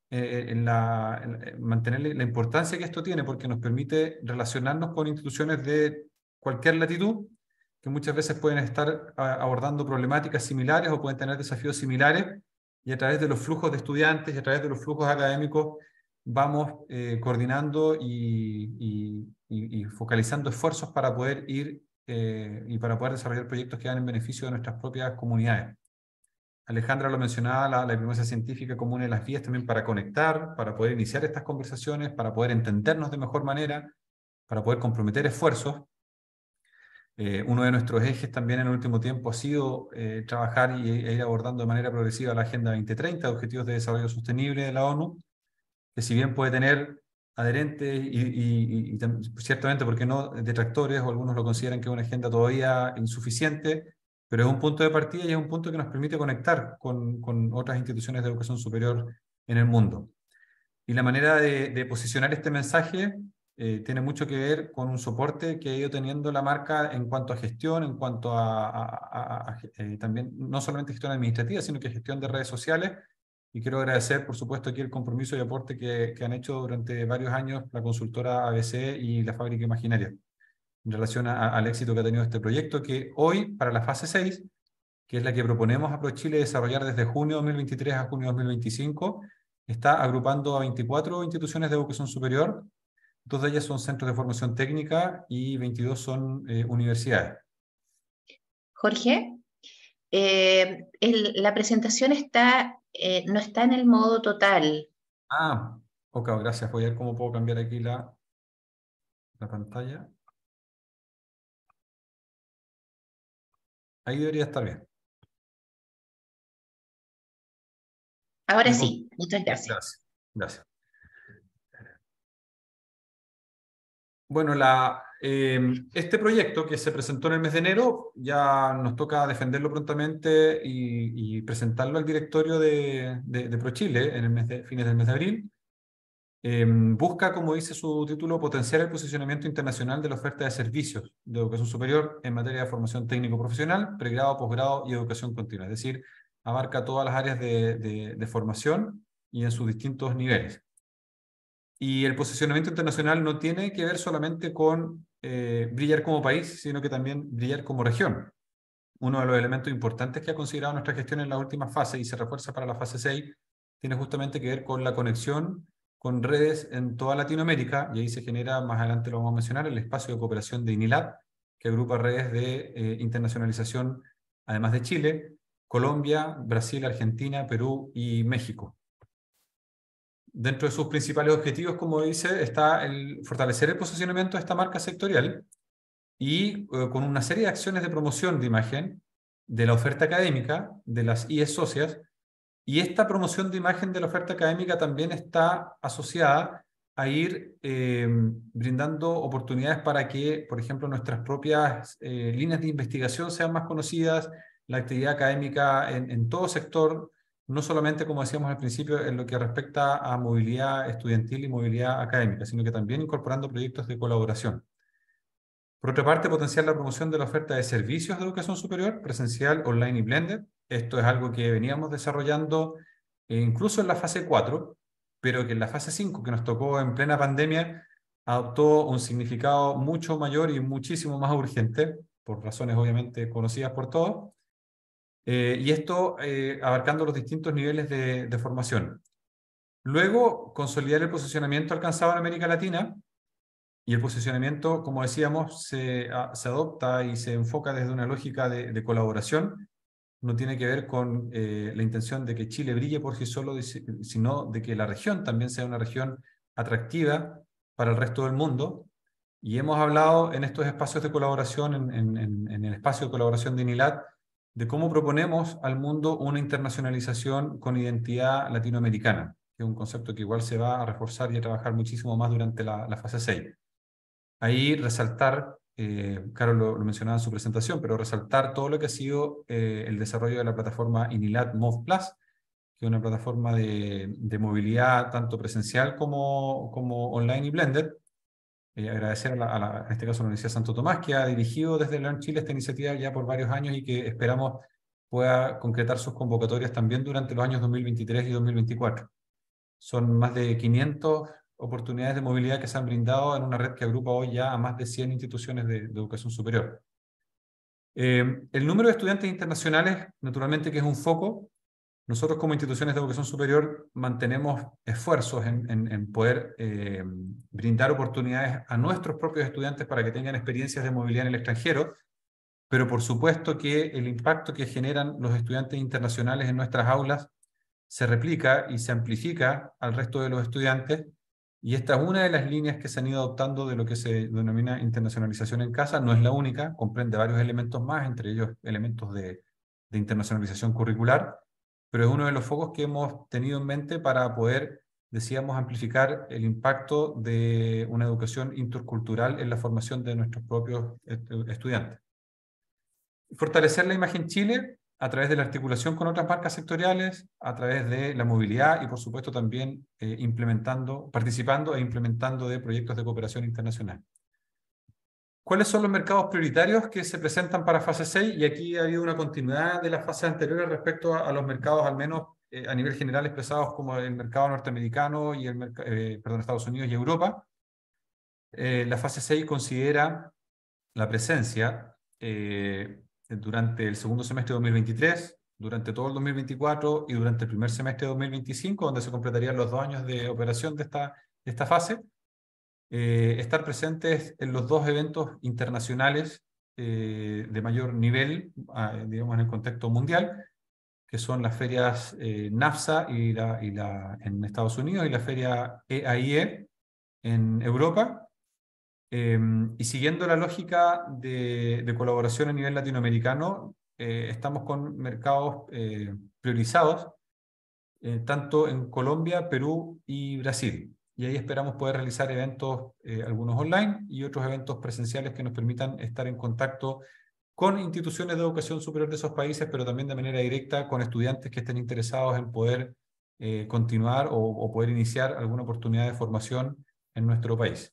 eh, en la, en mantener la importancia que esto tiene, porque nos permite relacionarnos con instituciones de cualquier latitud, que muchas veces pueden estar a, abordando problemáticas similares o pueden tener desafíos similares, y a través de los flujos de estudiantes y a través de los flujos académicos vamos eh, coordinando y, y, y, y focalizando esfuerzos para poder ir eh, y para poder desarrollar proyectos que van en beneficio de nuestras propias comunidades. Alejandra lo mencionaba, la, la diplomacia científica como una de las vías también para conectar, para poder iniciar estas conversaciones, para poder entendernos de mejor manera, para poder comprometer esfuerzos. Eh, uno de nuestros ejes también en el último tiempo ha sido eh, trabajar y, e ir abordando de manera progresiva la Agenda veinte treinta, Objetivos de Desarrollo Sostenible de la ONU, que si bien puede tener adherentes y, y, y, y ciertamente, ¿por qué no?, detractores, o algunos lo consideran que es una agenda todavía insuficiente, pero es un punto de partida y es un punto que nos permite conectar con, con otras instituciones de educación superior en el mundo. Y la manera de, de posicionar este mensaje eh, tiene mucho que ver con un soporte que ha ido teniendo la marca en cuanto a gestión, en cuanto a, a, a, a eh, también no solamente gestión administrativa, sino que gestión de redes sociales. Y quiero agradecer, por supuesto, aquí el compromiso y aporte que, que han hecho durante varios años la consultora A B C y la Fábrica Imaginaria en relación a, al éxito que ha tenido este proyecto, que hoy, para la fase seis, que es la que proponemos a ProChile desarrollar desde junio de dos mil veintitrés a junio de dos mil veinticinco, está agrupando a veinticuatro instituciones de educación superior. Dos de ellas son centros de formación técnica y veintidós son eh, universidades. Jorge, eh, el, la presentación está, eh, no está en el modo total. Ah, ok, gracias. Voy a ver cómo puedo cambiar aquí la, la pantalla. Ahí debería estar bien. Ahora sí, muchas gracias. Gracias, gracias. Bueno, la, eh, este proyecto que se presentó en el mes de enero, ya nos toca defenderlo prontamente y, y presentarlo al directorio de, de, de ProChile en el mes de, fines del mes de abril. Eh, busca, como dice su título, potenciar el posicionamiento internacional de la oferta de servicios de educación superior en materia de formación técnico-profesional, pregrado, posgrado y educación continua. Es decir, abarca todas las áreas de, de, de formación y en sus distintos niveles. Y el posicionamiento internacional no tiene que ver solamente con eh, brillar como país, sino que también brillar como región. Uno de los elementos importantes que ha considerado nuestra gestión en la última fase y se refuerza para la fase seis, tiene justamente que ver con la conexión con redes en toda Latinoamérica, y ahí se genera, más adelante lo vamos a mencionar, el espacio de cooperación de INILAD, que agrupa redes de eh, internacionalización, además de Chile, Colombia, Brasil, Argentina, Perú y México. Dentro de sus principales objetivos, como dice, está el fortalecer el posicionamiento de esta marca sectorial y eh, con una serie de acciones de promoción de imagen de la oferta académica, de las I E socias, y esta promoción de imagen de la oferta académica también está asociada a ir eh, brindando oportunidades para que, por ejemplo, nuestras propias eh, líneas de investigación sean más conocidas, la actividad académica en, en todo sector, no solamente, como decíamos al principio, en lo que respecta a movilidad estudiantil y movilidad académica, sino que también incorporando proyectos de colaboración. Por otra parte, potenciar la promoción de la oferta de servicios de educación superior, presencial, online y blended. Esto es algo que veníamos desarrollando eh, incluso en la fase cuatro, pero que en la fase cinco, que nos tocó en plena pandemia, adoptó un significado mucho mayor y muchísimo más urgente, por razones obviamente conocidas por todos. Eh, y esto eh, abarcando los distintos niveles de, de formación. Luego, consolidar el posicionamiento alcanzado en América Latina, y el posicionamiento, como decíamos, se, a, se adopta y se enfoca desde una lógica de, de colaboración. No tiene que ver con eh, la intención de que Chile brille por sí solo, sino de que la región también sea una región atractiva para el resto del mundo. Y hemos hablado en estos espacios de colaboración, en, en, en el espacio de colaboración de INILAD, de cómo proponemos al mundo una internacionalización con identidad latinoamericana, que es un concepto que igual se va a reforzar y a trabajar muchísimo más durante la, la fase seis. Ahí resaltar, eh, Carol lo, lo mencionaba en su presentación, pero resaltar todo lo que ha sido eh, el desarrollo de la plataforma INILAD Move Plus, que es una plataforma de, de movilidad tanto presencial como, como online y blended. Eh, agradecer a, la, a, la, en este caso a la Universidad Santo Tomás, que ha dirigido desde Learn Chile esta iniciativa ya por varios años y que esperamos pueda concretar sus convocatorias también durante los años dos mil veintitrés y dos mil veinticuatro. Son más de quinientas oportunidades de movilidad que se han brindado en una red que agrupa hoy ya a más de cien instituciones de, de educación superior. Eh, el número de estudiantes internacionales, naturalmente que es un foco. Nosotros como instituciones de educación superior mantenemos esfuerzos en, en, en poder eh, brindar oportunidades a nuestros propios estudiantes para que tengan experiencias de movilidad en el extranjero, pero por supuesto que el impacto que generan los estudiantes internacionales en nuestras aulas se replica y se amplifica al resto de los estudiantes, y esta es una de las líneas que se han ido adoptando de lo que se denomina internacionalización en casa. No es la única, comprende varios elementos más, entre ellos elementos de, de internacionalización curricular, pero es uno de los focos que hemos tenido en mente para poder, decíamos, amplificar el impacto de una educación intercultural en la formación de nuestros propios estudiantes. Fortalecer la imagen Chile a través de la articulación con otras marcas sectoriales, a través de la movilidad y, por supuesto, también eh, implementando, participando e implementando de proyectos de cooperación internacional. ¿Cuáles son los mercados prioritarios que se presentan para fase seis? Y aquí ha habido una continuidad de las fases anteriores respecto a, a los mercados, al menos eh, a nivel general, expresados como el mercado norteamericano y el eh, perdón, Estados Unidos y Europa. Eh, la fase seis considera la presencia eh, durante el segundo semestre de dos mil veintitrés, durante todo el dos mil veinticuatro y durante el primer semestre de dos mil veinticinco, donde se completarían los dos años de operación de esta, de esta fase. Eh, estar presentes en los dos eventos internacionales eh, de mayor nivel, eh, digamos en el contexto mundial, que son las ferias eh, NAFSA y la, y la, en Estados Unidos y la feria E A I E en Europa. Eh, y siguiendo la lógica de, de colaboración a nivel latinoamericano, eh, estamos con mercados eh, priorizados, eh, tanto en Colombia, Perú y Brasil. Y ahí esperamos poder realizar eventos, eh, algunos online y otros eventos presenciales que nos permitan estar en contacto con instituciones de educación superior de esos países, pero también de manera directa con estudiantes que estén interesados en poder eh, continuar o, o poder iniciar alguna oportunidad de formación en nuestro país.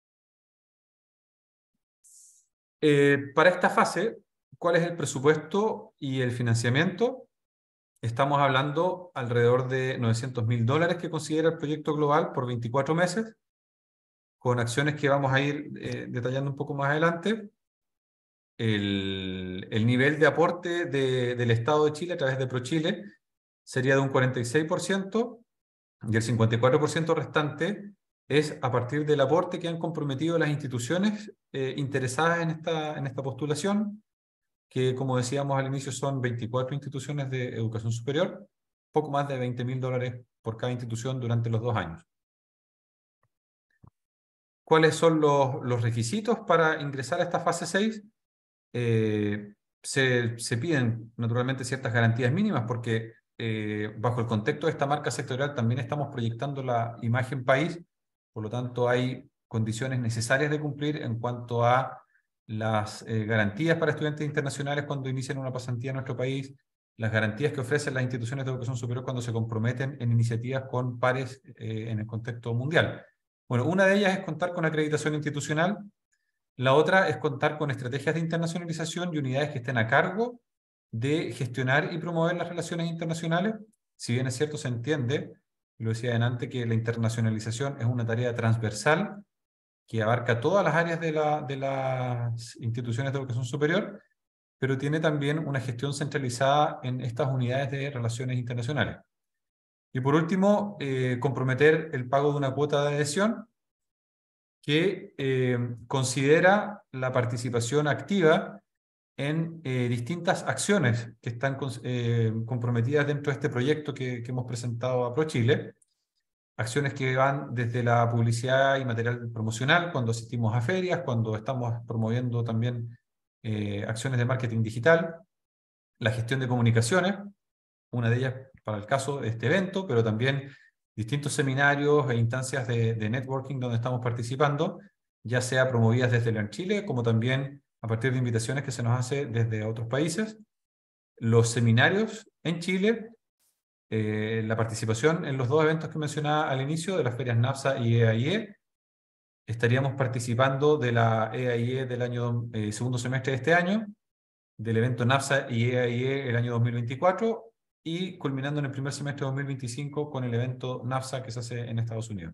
Eh, para esta fase, ¿cuál es el presupuesto y el financiamiento? Estamos hablando alrededor de novecientos mil dólares que considera el proyecto global por veinticuatro meses, con acciones que vamos a ir eh, detallando un poco más adelante. El, el nivel de aporte de, del Estado de Chile a través de ProChile sería de un cuarenta y seis por ciento, y el cincuenta y cuatro por ciento restante es a partir del aporte que han comprometido las instituciones eh, interesadas en esta, en esta postulación, que como decíamos al inicio son veinticuatro instituciones de educación superior, poco más de veinte mil dólares por cada institución durante los dos años. ¿Cuáles son los, los requisitos para ingresar a esta fase seis? Eh, se, se piden naturalmente ciertas garantías mínimas porque eh, bajo el contexto de esta marca sectorial también estamos proyectando la imagen país, por lo tanto hay condiciones necesarias de cumplir en cuanto a las eh, garantías para estudiantes internacionales cuando inician una pasantía en nuestro país, las garantías que ofrecen las instituciones de educación superior cuando se comprometen en iniciativas con pares eh, en el contexto mundial. Bueno, una de ellas es contar con acreditación institucional, la otra es contar con estrategias de internacionalización y unidades que estén a cargo de gestionar y promover las relaciones internacionales. Si bien es cierto, se entiende, lo decía antes, que la internacionalización es una tarea transversal que abarca todas las áreas de, la, de las instituciones de educación superior, pero tiene también una gestión centralizada en estas unidades de relaciones internacionales. Y por último, eh, comprometer el pago de una cuota de adhesión que eh, considera la participación activa en eh, distintas acciones que están eh, comprometidas dentro de este proyecto que, que hemos presentado a ProChile. Acciones que van desde la publicidad y material promocional, cuando asistimos a ferias, cuando estamos promoviendo también eh, acciones de marketing digital, la gestión de comunicaciones, una de ellas para el caso de este evento, pero también distintos seminarios e instancias de, de networking donde estamos participando, ya sea promovidas desde el Chile, como también a partir de invitaciones que se nos hace desde otros países. Los seminarios en Chile, eh, la participación en los dos eventos que mencionaba al inicio, de las ferias NAFSA y E A I E. Estaríamos participando de la E A I E del año, eh, segundo semestre de este año, del evento NAFSA y E A I E el año dos mil veinticuatro, y culminando en el primer semestre de dos mil veinticinco con el evento NAFSA que se hace en Estados Unidos.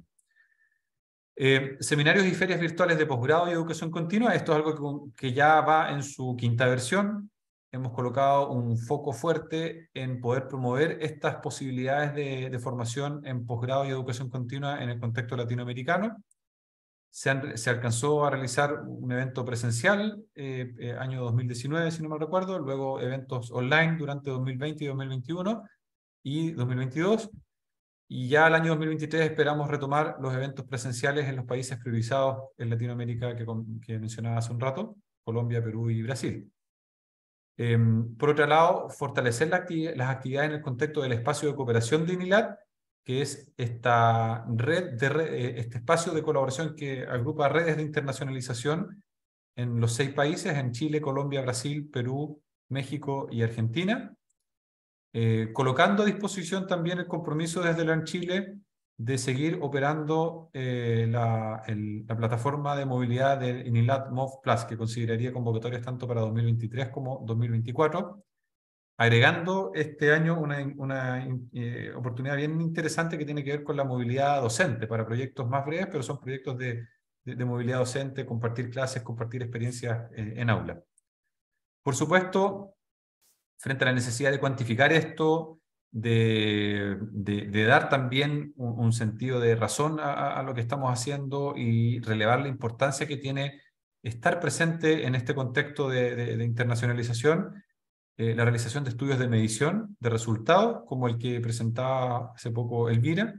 Eh, seminarios y ferias virtuales de posgrado y educación continua, esto es algo que, que ya va en su quinta versión. Hemos colocado un foco fuerte en poder promover estas posibilidades de, de formación en posgrado y educación continua en el contexto latinoamericano. Se, han, se alcanzó a realizar un evento presencial, eh, eh, año dos mil diecinueve, si no me recuerdo, luego eventos online durante dos mil veinte y dos mil veintiuno y dos mil veintidós, y ya el año dos mil veintitrés esperamos retomar los eventos presenciales en los países priorizados en Latinoamérica que, que mencionaba hace un rato, Colombia, Perú y Brasil. Eh, por otro lado, fortalecer la actividad, las actividades en el contexto del espacio de cooperación de INILAD, que es esta red, de red, este espacio de colaboración que agrupa redes de internacionalización en los seis países, en Chile, Colombia, Brasil, Perú, México y Argentina, eh, colocando a disposición también el compromiso desde LEARN Chile de seguir operando eh, la, el, la plataforma de movilidad de INILAD MOV Plus, que consideraría convocatorias tanto para dos mil veintitrés como dos mil veinticuatro, agregando este año una, una eh, oportunidad bien interesante que tiene que ver con la movilidad docente para proyectos más breves, pero son proyectos de, de, de movilidad docente, compartir clases, compartir experiencias eh, en aula. Por supuesto, frente a la necesidad de cuantificar esto, de, de, de dar también un, un sentido de razón a, a lo que estamos haciendo y relevar la importancia que tiene estar presente en este contexto de, de, de internacionalización, Eh, la realización de estudios de medición de resultados, como el que presentaba hace poco Elvira,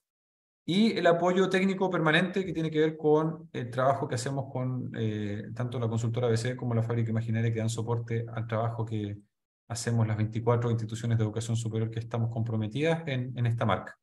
y el apoyo técnico permanente que tiene que ver con el trabajo que hacemos con eh, tanto la consultora A B C como la Fábrica Imaginaria, que dan soporte al trabajo que hacemos las veinticuatro instituciones de educación superior que estamos comprometidas en, en esta marca.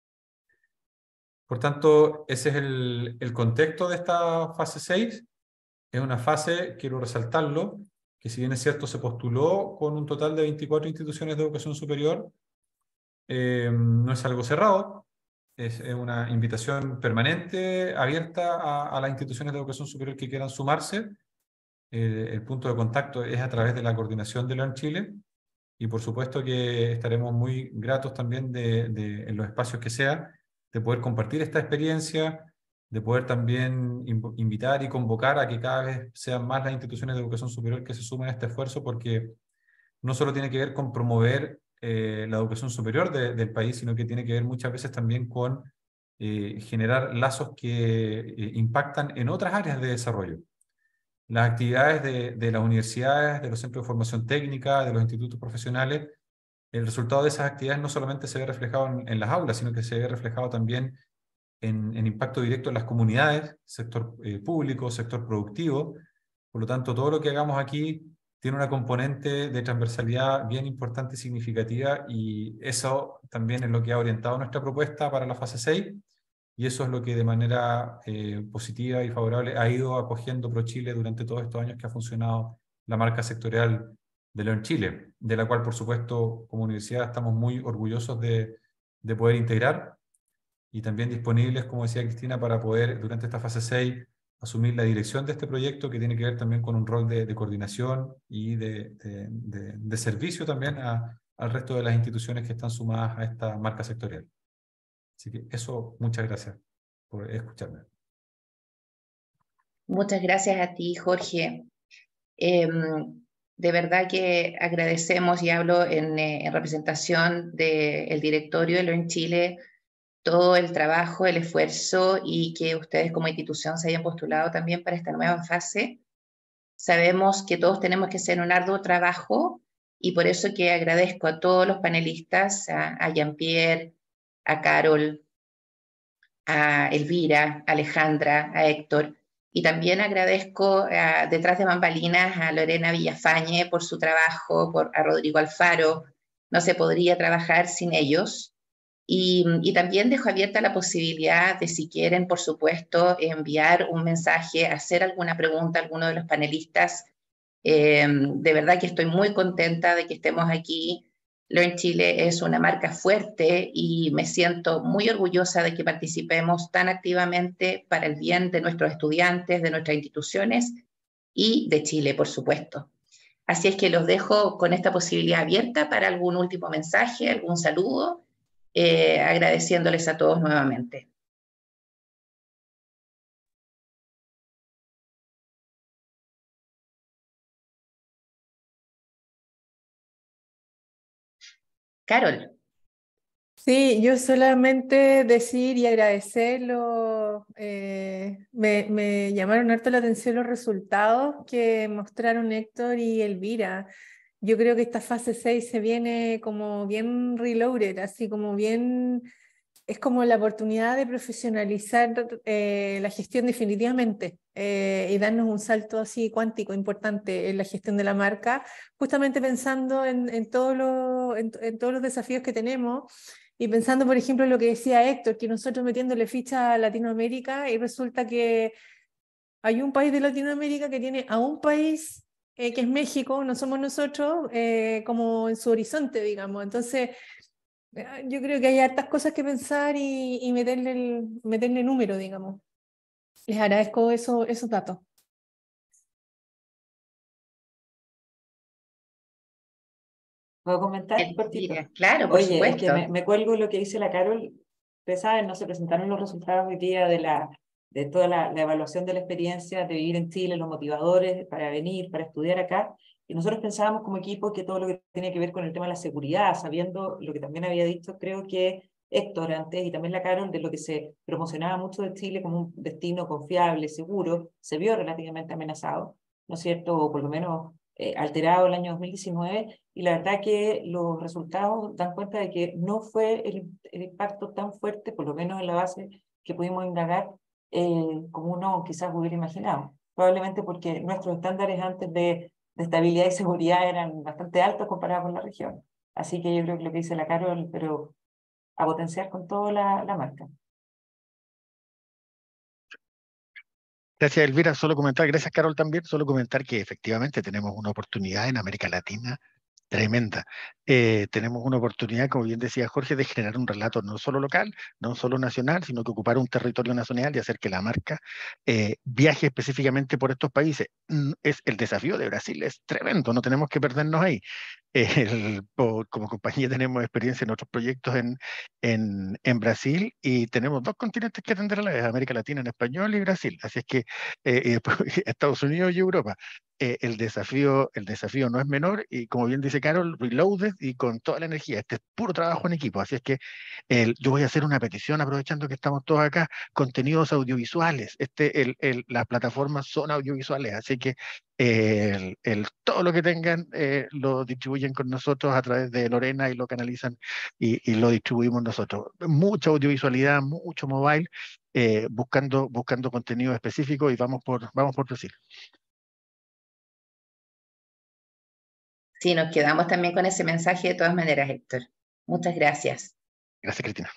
Por tanto, ese es el, el contexto de esta fase seis. Es una fase, quiero resaltarlo, que si bien es cierto se postuló con un total de veinticuatro instituciones de educación superior, eh, no es algo cerrado, es, es una invitación permanente, abierta a, a las instituciones de educación superior que quieran sumarse. Eh, el punto de contacto es a través de la coordinación de LEARN Chile, y por supuesto que estaremos muy gratos también de, de, en los espacios que sea, de poder compartir esta experiencia, de poder también invitar y convocar a que cada vez sean más las instituciones de educación superior que se sumen a este esfuerzo, porque no solo tiene que ver con promover eh, la educación superior de, del país, sino que tiene que ver muchas veces también con eh, generar lazos que eh, impactan en otras áreas de desarrollo. Las actividades de, de las universidades, de los centros de formación técnica, de los institutos profesionales, el resultado de esas actividades no solamente se ve reflejado en, en las aulas, sino que se ve reflejado también En, en impacto directo en las comunidades, sector eh, público, sector productivo. Por lo tanto, todo lo que hagamos aquí tiene una componente de transversalidad bien importante y significativa, y eso también es lo que ha orientado nuestra propuesta para la fase seis, y eso es lo que de manera eh, positiva y favorable ha ido acogiendo ProChile durante todos estos años que ha funcionado la marca sectorial de LEARN Chile, de la cual, por supuesto, como universidad estamos muy orgullosos de, de poder integrar, y también disponibles, como decía Cristina, para poder durante esta fase seis asumir la dirección de este proyecto, que tiene que ver también con un rol de, de coordinación y de, de, de, de servicio también a, al resto de las instituciones que están sumadas a esta marca sectorial. Así que eso, muchas gracias por escucharme. Muchas gracias a ti, Jorge. Eh, de verdad que agradecemos, y hablo en, eh, en representación del directorio de LEARN Chile, todo el trabajo, el esfuerzo, y que ustedes como institución se hayan postulado también para esta nueva fase. Sabemos que todos tenemos que hacer un arduo trabajo, y por eso que agradezco a todos los panelistas, a, a Jean-Pierre, a Carol, a Elvira, a Alejandra, a Héctor, y también agradezco a, detrás de bambalinas, a Lorena Villafañe por su trabajo, por, a Rodrigo Alfaro. No se podría trabajar sin ellos. Y, y también dejo abierta la posibilidad de, si quieren, por supuesto, enviar un mensaje, hacer alguna pregunta a alguno de los panelistas. Eh, de verdad que estoy muy contenta de que estemos aquí. LEARN Chile es una marca fuerte y me siento muy orgullosa de que participemos tan activamente para el bien de nuestros estudiantes, de nuestras instituciones y de Chile, por supuesto. Así es que los dejo con esta posibilidad abierta para algún último mensaje, algún saludo, eh, agradeciéndoles a todos nuevamente. Carol. Sí, yo solamente decir y agradecerlo, eh, me, me llamaron harto la atención los resultados que mostraron Héctor y Elvira. Yo creo que esta fase seis se viene como bien reloaded, así como bien, es como la oportunidad de profesionalizar eh, la gestión definitivamente eh, y darnos un salto así cuántico importante en la gestión de la marca, justamente pensando en, en, todo lo, en, en todos los desafíos que tenemos. Y pensando, por ejemplo, en lo que decía Héctor, que nosotros metiéndole ficha a Latinoamérica y resulta que hay un país de Latinoamérica que tiene a un país eh, que es México, no somos nosotros, eh, como en su horizonte, digamos. Entonces, eh, yo creo que hay hartas cosas que pensar y, y meterle, el, meterle número, digamos. Les agradezco eso, esos datos. ¿Puedo comentar? Elvira, claro, por Oye, supuesto. es que me, me cuelgo lo que dice la Carol. Ustedes saben, no se presentaron los resultados hoy día de, la, de toda la, la evaluación de la experiencia de vivir en Chile, los motivadores para venir, para estudiar acá. Y nosotros pensábamos como equipo que todo lo que tenía que ver con el tema de la seguridad, sabiendo lo que también había dicho, creo que Héctor antes y también la Carol, de lo que se promocionaba mucho de Chile como un destino confiable, seguro, se vio relativamente amenazado, ¿no es cierto? O por lo menos eh, alterado el año dos mil diecinueve, y la verdad que los resultados dan cuenta de que no fue el, el impacto tan fuerte, por lo menos en la base que pudimos indagar, eh, como uno quizás hubiera imaginado. Probablemente porque nuestros estándares antes de, de estabilidad y seguridad eran bastante altos comparados con la región. Así que yo creo que lo que dice la Carol, pero a potenciar con toda la, la marca. Gracias, Elvira. Solo comentar, gracias, Carol, también. Solo comentar que efectivamente tenemos una oportunidad en América Latina tremenda. Eh, tenemos una oportunidad, como bien decía Jorge, de generar un relato no solo local, no solo nacional, sino que ocupar un territorio nacional y hacer que la marca eh, viaje específicamente por estos países. Mm, Es, el desafío de Brasil es tremendo, no tenemos que perdernos ahí. El, por- como compañía tenemos experiencia en otros proyectos en, en, en Brasil y tenemos dos continentes que atender a la vez, América Latina en español y Brasil. Así es que eh, y después Estados Unidos y Europa. Eh, el desafío, el desafío no es menor y como bien dice Carol, reloaded y con toda la energía. Este es puro trabajo en equipo. Así es que el, yo voy a hacer una petición aprovechando que estamos todos acá, contenidos audiovisuales. Este, el, el, las plataformas son audiovisuales, así que el, el, todo lo que tengan eh, lo distribuyen con nosotros a través de Lorena y lo canalizan y, y lo distribuimos nosotros. Mucha audiovisualidad, mucho mobile, eh, buscando, buscando contenido específico y vamos por, vamos por Brasil. Sí, nos quedamos también con ese mensaje de todas maneras, Héctor. Muchas gracias. Gracias, Cristina.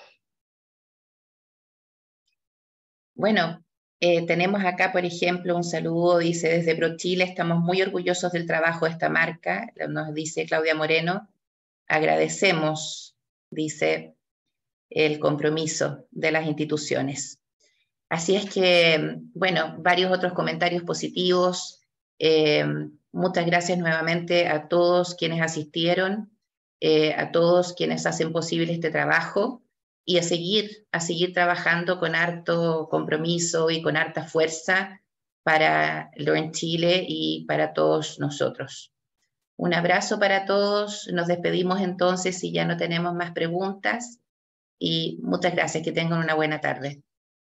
Bueno, eh, tenemos acá, por ejemplo, un saludo, dice, desde ProChile, estamos muy orgullosos del trabajo de esta marca, nos dice Claudia Moreno. Agradecemos, dice, el compromiso de las instituciones. Así es que, bueno, varios otros comentarios positivos. Eh, muchas gracias nuevamente a todos quienes asistieron, eh, a todos quienes hacen posible este trabajo y a seguir, a seguir trabajando con harto compromiso y con harta fuerza para Learn Chile y para todos nosotros. Un abrazo para todos. Nos despedimos entonces si ya no tenemos más preguntas y muchas gracias. Que tengan una buena tarde.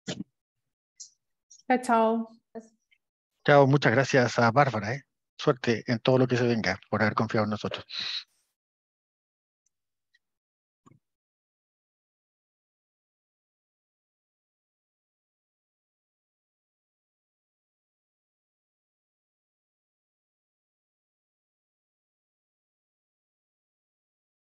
Chao, chao. Chao, muchas gracias a Bárbara. ¿eh? Suerte en todo lo que se venga por haber confiado en nosotros.